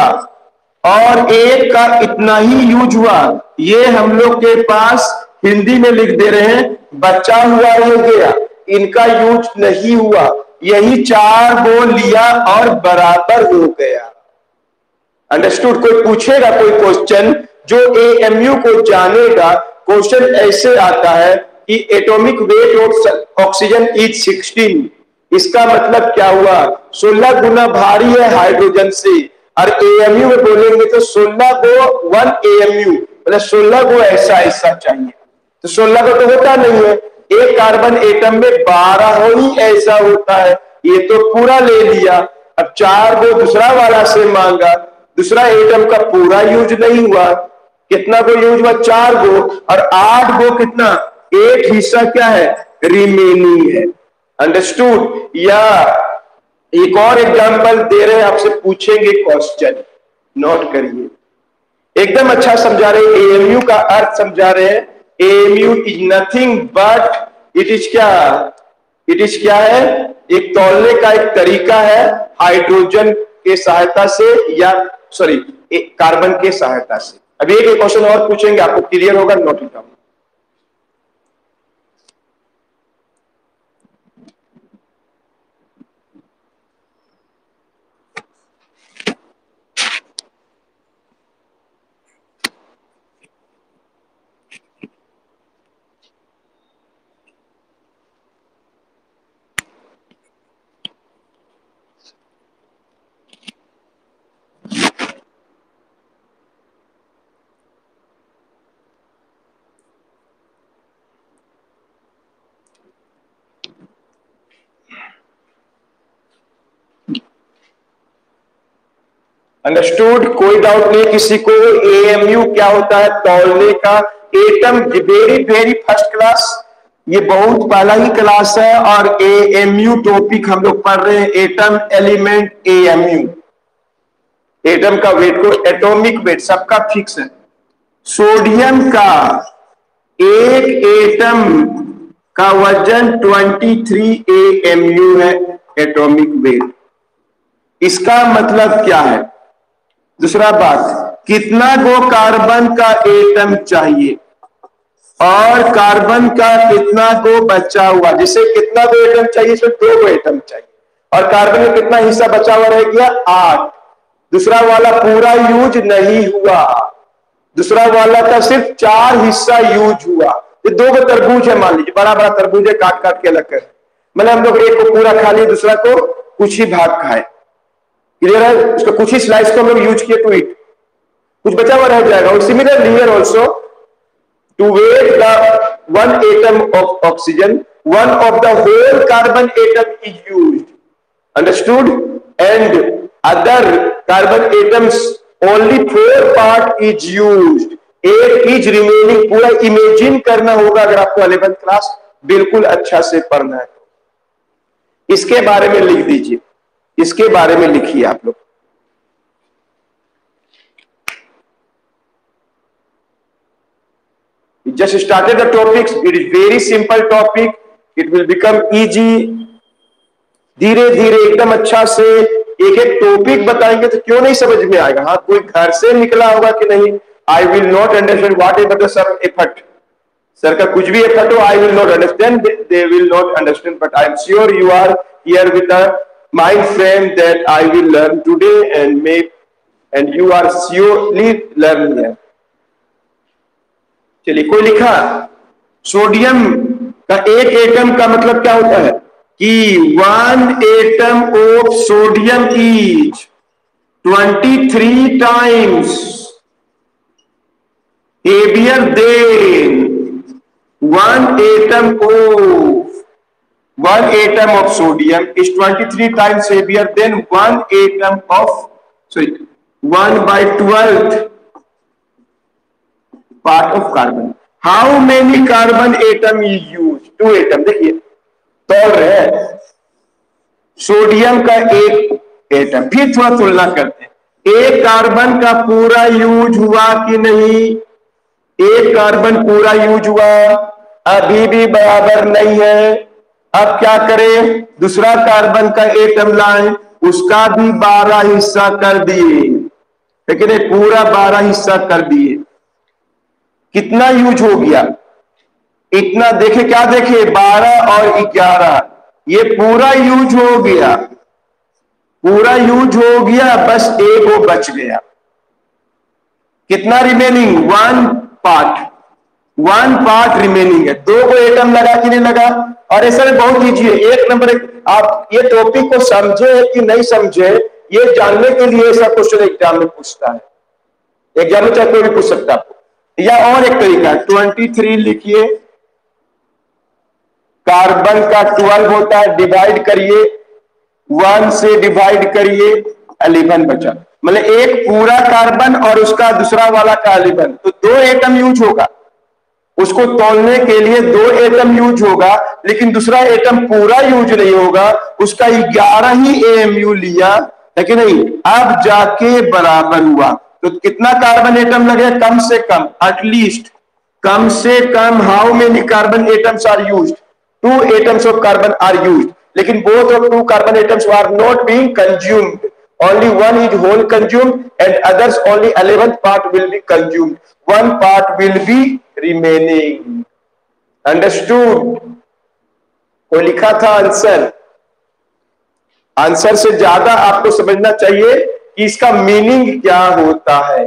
और एक का इतना ही यूज हुआ। ये हम लोग के पास हिंदी में लिख दे रहे हैं, बचा हुआ ये गया, इनका यूज नहीं हुआ, यही चार गो लिया और बराबर हो गया। अंडरस्टूड। कोई पूछेगा कोई क्वेश्चन जो ए एम यू को जानेगा, क्वेश्चन ऐसे आता है कि atomic weight of oxygen is sixteen, इसका मतलब क्या हुआ, सोलह गुना भारी है हाइड्रोजन से। और ए एम यू में बोलेंगे तो सोलह गो वन ए एम यू, मतलब सोलह गो ऐसा ऐसा चाहिए, तो सोलह गो तो होता नहीं है, एक कार्बन एटम में बारह ही ऐसा होता है, ये तो पूरा ले लिया। अब चार गो दूसरा वाला से मांगा, दूसरा एटम का पूरा यूज नहीं हुआ, कितना गो यूज हुआ, चार गो, और आठ गो कितना, एक हिस्सा क्या है, रिमेनिंग है। अंडरस्टूड। या एक और एग्जांपल दे रहे हैं, आपसे पूछेंगे क्वेश्चन, नोट करिए। एकदम अच्छा समझा रहे हैं, ए एम यू का अर्थ समझा रहे हैं। A M U is nothing but it is क्या, इट इज क्या है, एक तौलने का एक तरीका है, हाइड्रोजन के सहायता से या सॉरी कार्बन के सहायता से। अभी एक क्वेश्चन और पूछेंगे, आपको क्लियर होगा, नोट इट डाउन। अंडरस्टूड। कोई डाउट नहीं किसी को। ए एम यू क्या होता है, तौलने का atom, very very first class, ये बहुत पहला ही क्लास है। और ए एम यू टॉपिक हम लोग पढ़ रहे हैं, atom element A M U, atom का वेट को, एटॉमिक वेट सबका फिक्स है। सोडियम का एक एटम का वजन तेईस ए एम यू है, एटॉमिक वेट। इसका मतलब क्या है, दूसरा बात, कितना गो कार्बन का एटम चाहिए और कार्बन का कितना गो बचा हुआ, जिसे कितना गो एटम चाहिए, इसमें दो गो एटम चाहिए, और कार्बन में कितना हिस्सा बचा हुआ रह गया, आठ। दूसरा वाला पूरा यूज नहीं हुआ, दूसरा वाला का सिर्फ चार हिस्सा यूज हुआ। ये दो गो तरबूज है, मान लीजिए बड़ा बड़ा तरबूज है, काट काट के अलग कर, मतलब हम लोग एक को पूरा खा लिए, दूसरा को कुछ ही भाग खाए, क्लियर है, उसका कुछ ही स्लाइस को हम लोग यूज किए टू इट, कुछ बचा हुआ रह जाएगा। और similarly here also, to weight the one atom of oxygen, one of the whole carbon atom is used. Understood? And other carbon atoms only four part is used. eight is remaining. पूरा imagine करना होगा अगर आपको eleventh class बिल्कुल अच्छा से पढ़ना है तो इसके बारे में लिख दीजिए, इसके बारे में लिखिए आप लोग। Just started the topics. It is very simple topic. It will become easy. धीरे धीरे एकदम अच्छा से एक एक टॉपिक बताएंगे तो क्यों नहीं समझ में आएगा। हाँ, कोई घर से निकला होगा कि नहीं, I will not understand whatever the sir effort, sir का कुछ भी एफर्ट हो, I will not understand, they will not understand, but I am sure you are here with a mind frame that I will learn today and make and you are surely learn here. चलिए, कोई लिखा sodium का एक atom का मतलब क्या होता है कि one atom of sodium is twenty three times heavier than one atom of one atom of sodium is twenty three times heavier than one atom of sorry one by twelfth part of carbon. How many carbon atom is use? Two atom. देखिए तोड़ रहे हैं sodium का एक atom, फिर थोड़ा तुलना करते हैं, एक कार्बन का पूरा यूज हुआ कि नहीं, एक कार्बन पूरा यूज हुआ, अभी भी बराबर नहीं है। अब क्या करें, दूसरा कार्बन का एटम लाएं, उसका भी बारह हिस्सा कर दिए, लेकिन पूरा बारह हिस्सा कर दिए, कितना यूज हो गया, इतना। देखे क्या देखे, बारह और ग्यारह, ये पूरा यूज हो गया, पूरा यूज हो गया, बस एक वो बच गया। कितना remaining? One part, one part remaining है। दो को एटम लगा कि नहीं लगा? और ऐसा में बहुत ईजी है। एक नंबर एक, आप ये टॉपिक को समझे कि नहीं समझे, ये जानने के लिए ऐसा क्वेश्चन एग्जाम में पूछता है, एग्जाम में चाहे कोई भी पूछ सकता है आपको। या और एक तरीका, ट्वेंटी थ्री लिखिए, कार्बन का ट्वेल्व होता है, डिवाइड करिए, वन से डिवाइड करिए, इलेवन बचा। मतलब एक पूरा कार्बन और उसका दूसरा वाला का इलेवन, तो दो एटम यूज होगा, उसको तोड़ने के लिए दो एटम यूज होगा, लेकिन दूसरा एटम पूरा यूज नहीं होगा, उसका ग्यारह ही एएमयू लिया, लेकिन नहीं, अब जाके बराबर हुआ। तो कितना कार्बन एटम लगे? कम से कम, एटलीस्ट, कम से कम how many carbon atoms are used? Two atoms of carbon are used, लेकिन both of two carbon atoms are not being consumed, only one is whole consumed and others only eleventh part will be consumed, one part will be remaining. Understood? कोई लिखा था answer? Answer से ज्यादा आपको समझना चाहिए कि इसका मीनिंग क्या होता है।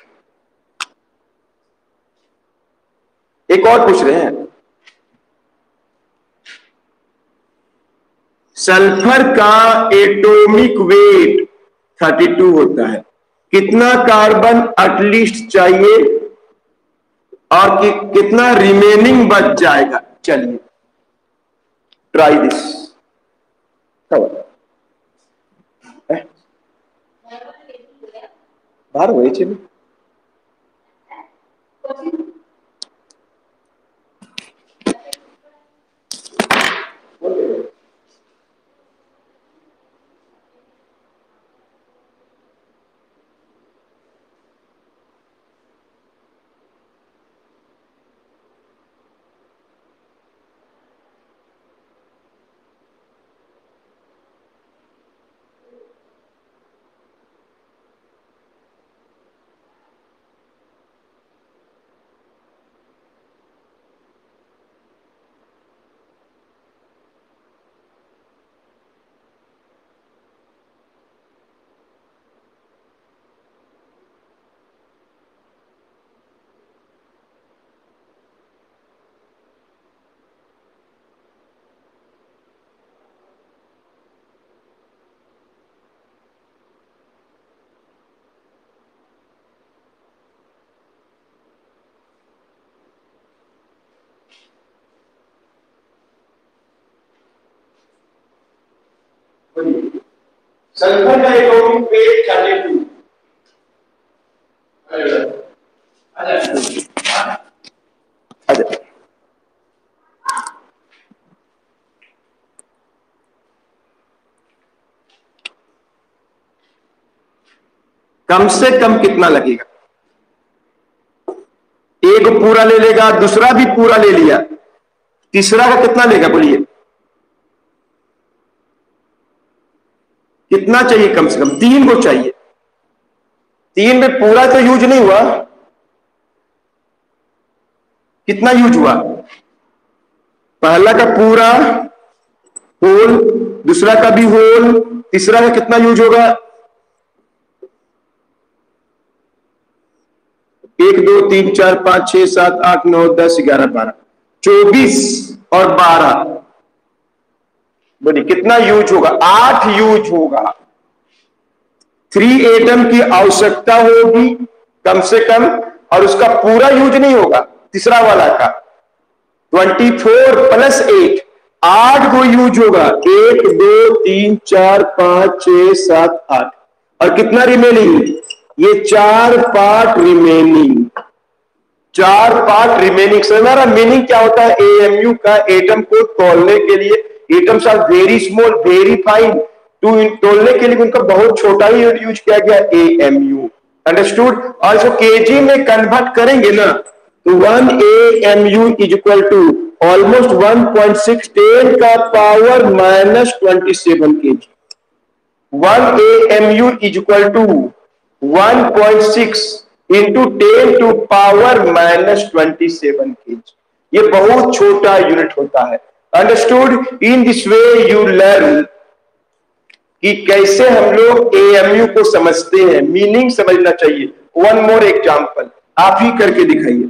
एक और पूछ रहे हैं, सल्फर का एटॉमिक वेट थर्टी टू होता है, कितना कार्बन एटलीस्ट चाहिए और कि, कितना रिमेनिंग बच जाएगा? चलिए ट्राई दिस। बाहर हुए चलिए, सल्फर का एटॉमिक वेट थर्टी टू। कम से कम कितना लगेगा? एक पूरा ले लेगा, दूसरा भी पूरा ले लिया, तीसरा का कितना लेगा बोलिए? कितना चाहिए? कम से कम तीन को चाहिए। तीन में पूरा तो यूज नहीं हुआ, कितना यूज हुआ? पहला का पूरा होल, दूसरा का भी होल, तीसरा का कितना यूज होगा? एक दो तीन चार पांच छह सात आठ नौ दस ग्यारह बारह, चौबीस और बारह, बोलिए कितना यूज होगा? आठ यूज होगा। थ्री एटम की आवश्यकता होगी कम से कम, और उसका पूरा यूज नहीं होगा तीसरा वाला का। ट्वेंटी फोर प्लस एट, आठ को यूज होगा। एक दो तीन चार पांच छह सात आठ, और कितना रिमेनिंग? ये चार पार्ट रिमेनिंग, चार पार्ट रिमेनिंग। समझ मीनिंग क्या होता है एएमयू का? एटम को तोलने के लिए, atoms are very small very fine, to तोलने के लिए उनका बहुत छोटा ही यूज किया गया एएमयू। अंडरस्टूड? और इसको केजी में कन्वर्ट करेंगे ना, तो one AMU is equal to almost one point six ten का power minus twenty seven KG. One AMU is equal to one point six into ten to power minus twenty seven KG. ये बहुत छोटा unit होता है। अंडरस्टूड? In this way you learn कि कैसे हम लोग एएमयू को समझते हैं, मीनिंग समझना चाहिए। वन मोर एग्जांपल आप ही करके दिखाइए।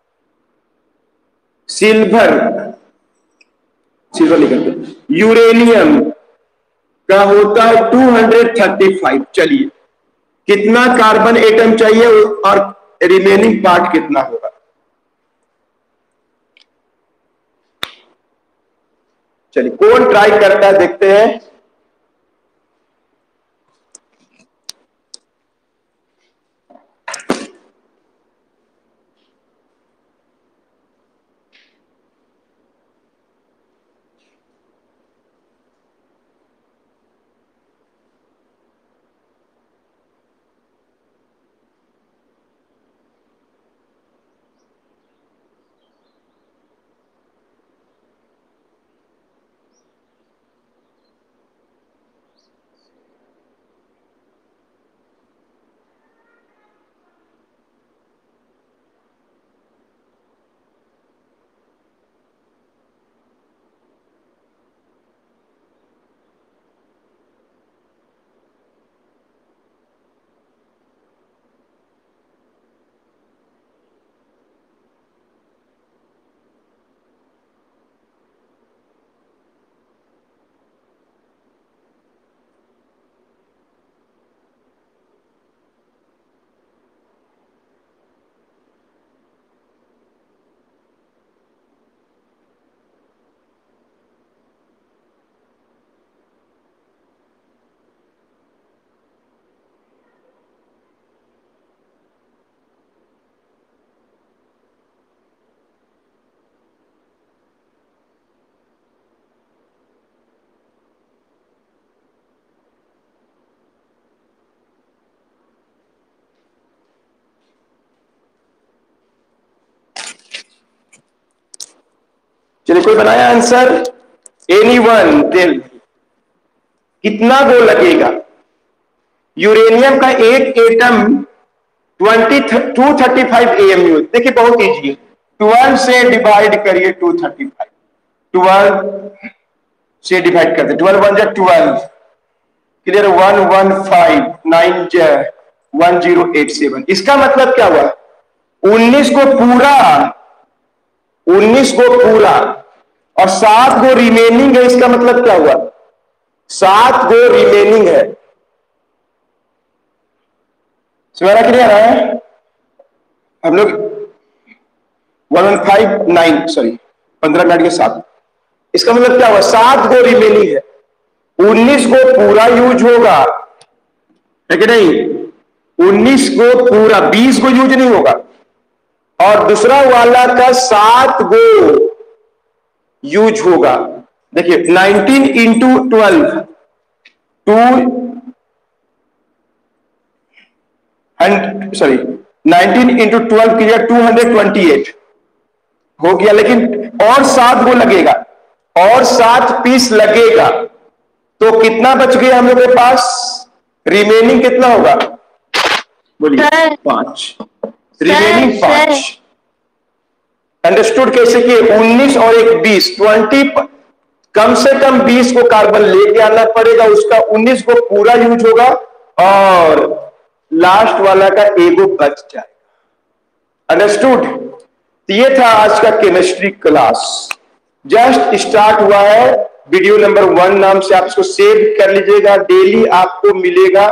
सिल्वर, सिल्वर लिख दो। यूरेनियम का होता है टू हंड्रेड थर्टी फाइव। चलिए कितना कार्बन एटम चाहिए और रिमेनिंग पार्ट कितना होगा? चलिए कौन ट्राई करता है देखते हैं। चलिए कोई बनाया आंसर? एनी वन टेल कितना गो लगेगा? यूरेनियम का एक atom twenty two thirty five AMU. देखिए बहुत इजी है, ट्वेल्व से डिवाइड करिए टू थर्टी फाइव, ट्वेल्व से डिवाइड करते, ट्वेल्व वन जा twelve, clear? One one five nine जा वन जीरो एट सेवन। इसका मतलब क्या हुआ? उन्नीस को पूरा, उन्नीस को पूरा और सात गो रिमेनिंग है। इसका मतलब क्या हुआ? सात गो रिमेनिंग है। समझा क्लियर है? हम लोग one one five nine sorry पंद्रह मिनट के साथ, इसका मतलब क्या हुआ? सात गो रिमेनिंग है। उन्नीस को पूरा यूज होगा, है कि नहीं? उन्नीस को पूरा, बीस को यूज नहीं होगा। और दूसरा वाला का सात गो यूज होगा। देखिए nineteen into twelve, two hundred sorry nineteen into twelve की टू हंड्रेड ट्वेंटी एट हो गया, लेकिन और सात गो लगेगा, और सात पीस लगेगा, तो कितना बच गया हम लोग के पास? रिमेनिंग कितना होगा? बोलिए। पांच। रिमेनिंग पांच। अंडरस्टूड कैसे कि उन्नीस और एक बीस, ट्वेंटी, कम से कम बीस को कार्बन लेके आना पड़ेगा, उसका उन्नीस को पूरा यूज होगा और लास्ट वाला का एगो बच जाएगा। अंडरस्टूड? ये था आज का केमिस्ट्री क्लास, जस्ट स्टार्ट हुआ है। वीडियो नंबर वन नाम से आप इसको सेव कर लीजिएगा, डेली आपको मिलेगा,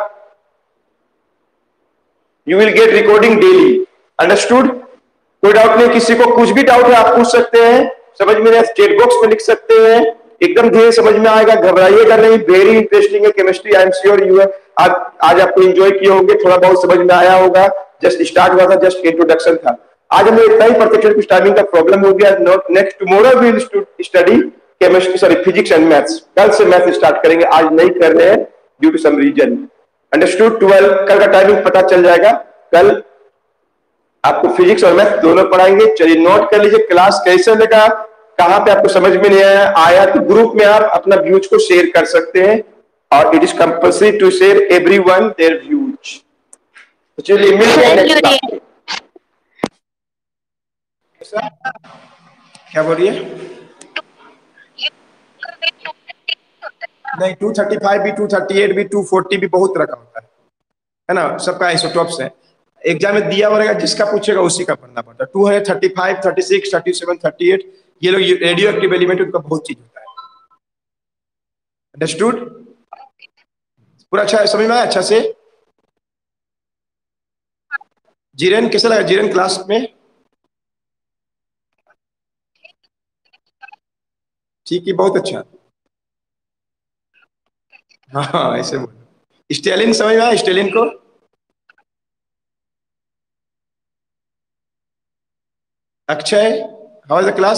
you will get recording daily. Understood? कोई डाउट नहीं? किसी को कुछ भी डाउट है आप पूछ सकते हैं, समझ में नहीं चैट बॉक्स में लिख सकते हैं, एकदम धीरे समझ में आएगा, घबराइएगा नहीं। वेरी इंटरेस्टिंग है chemistry, I am sure you है आज आज आपको एंजॉय किए होंगे, थोड़ा बहुत समझ में आया होगा। जस्ट स्टार्ट हुआ था, जस्ट इंट्रोडक्शन था। आज हमें इतना ही पढ़ते कुछ टाइमिंग का प्रॉब्लम हो गया। Next tomorrow we will study chemistry sorry physics and maths. कल से मैथ स्टार्ट करेंगे, आज नहीं कर रहे हैं due to some reason. Understood? Twelve कल का टाइमिंग पता चल जाएगा, कल आपको फिजिक्स और मैथ दोनों पढ़ाएंगे। चलिए नोट कर लीजिए क्लास कैसे लगा, कहां पे आपको समझ में नहीं आया आया तो ग्रुप में आप अपना व्यूज को शेयर कर सकते हैं, और it is compulsory to share everyone their views. तो चलिए मिलते हैं नेक्स्ट क्लास में। क्या बोलिए? नहीं, टू थर्टी फाइव भी, टू थर्टी एट भी, टू फोर्टी भी बहुत तरह का होता है, है ना? सबका आइसोटॉप्स है। एग्जाम में दिया रहेगा, जिसका पूछेगा उसी का पढ़ना पड़ता है। Two thirty five, thirty six, thirty seven, thirty eight, ये लोग रेडियो एक्टिव एलिमेंट, उनका बहुत चीज होता है। अंडरस्टूड? पूरा अच्छा समझ में आया अच्छा से? जीरेन कैसा लगा? जीरेन क्लास में ठीक है, बहुत अच्छा। हाँ हाँ ऐसे बोलो। स्टेलिन समझ में आया? स्टेलिन को Akshay, how is the class?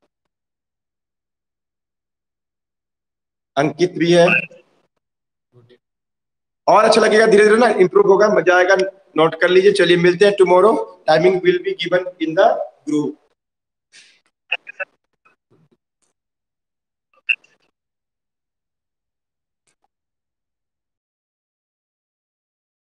Ankit भी है, और अच्छा लगेगा, धीरे धीरे ना इंप्रूव होगा, मजा आएगा। नोट कर लीजिए। चलिए मिलते हैं tomorrow, timing will be given in the group.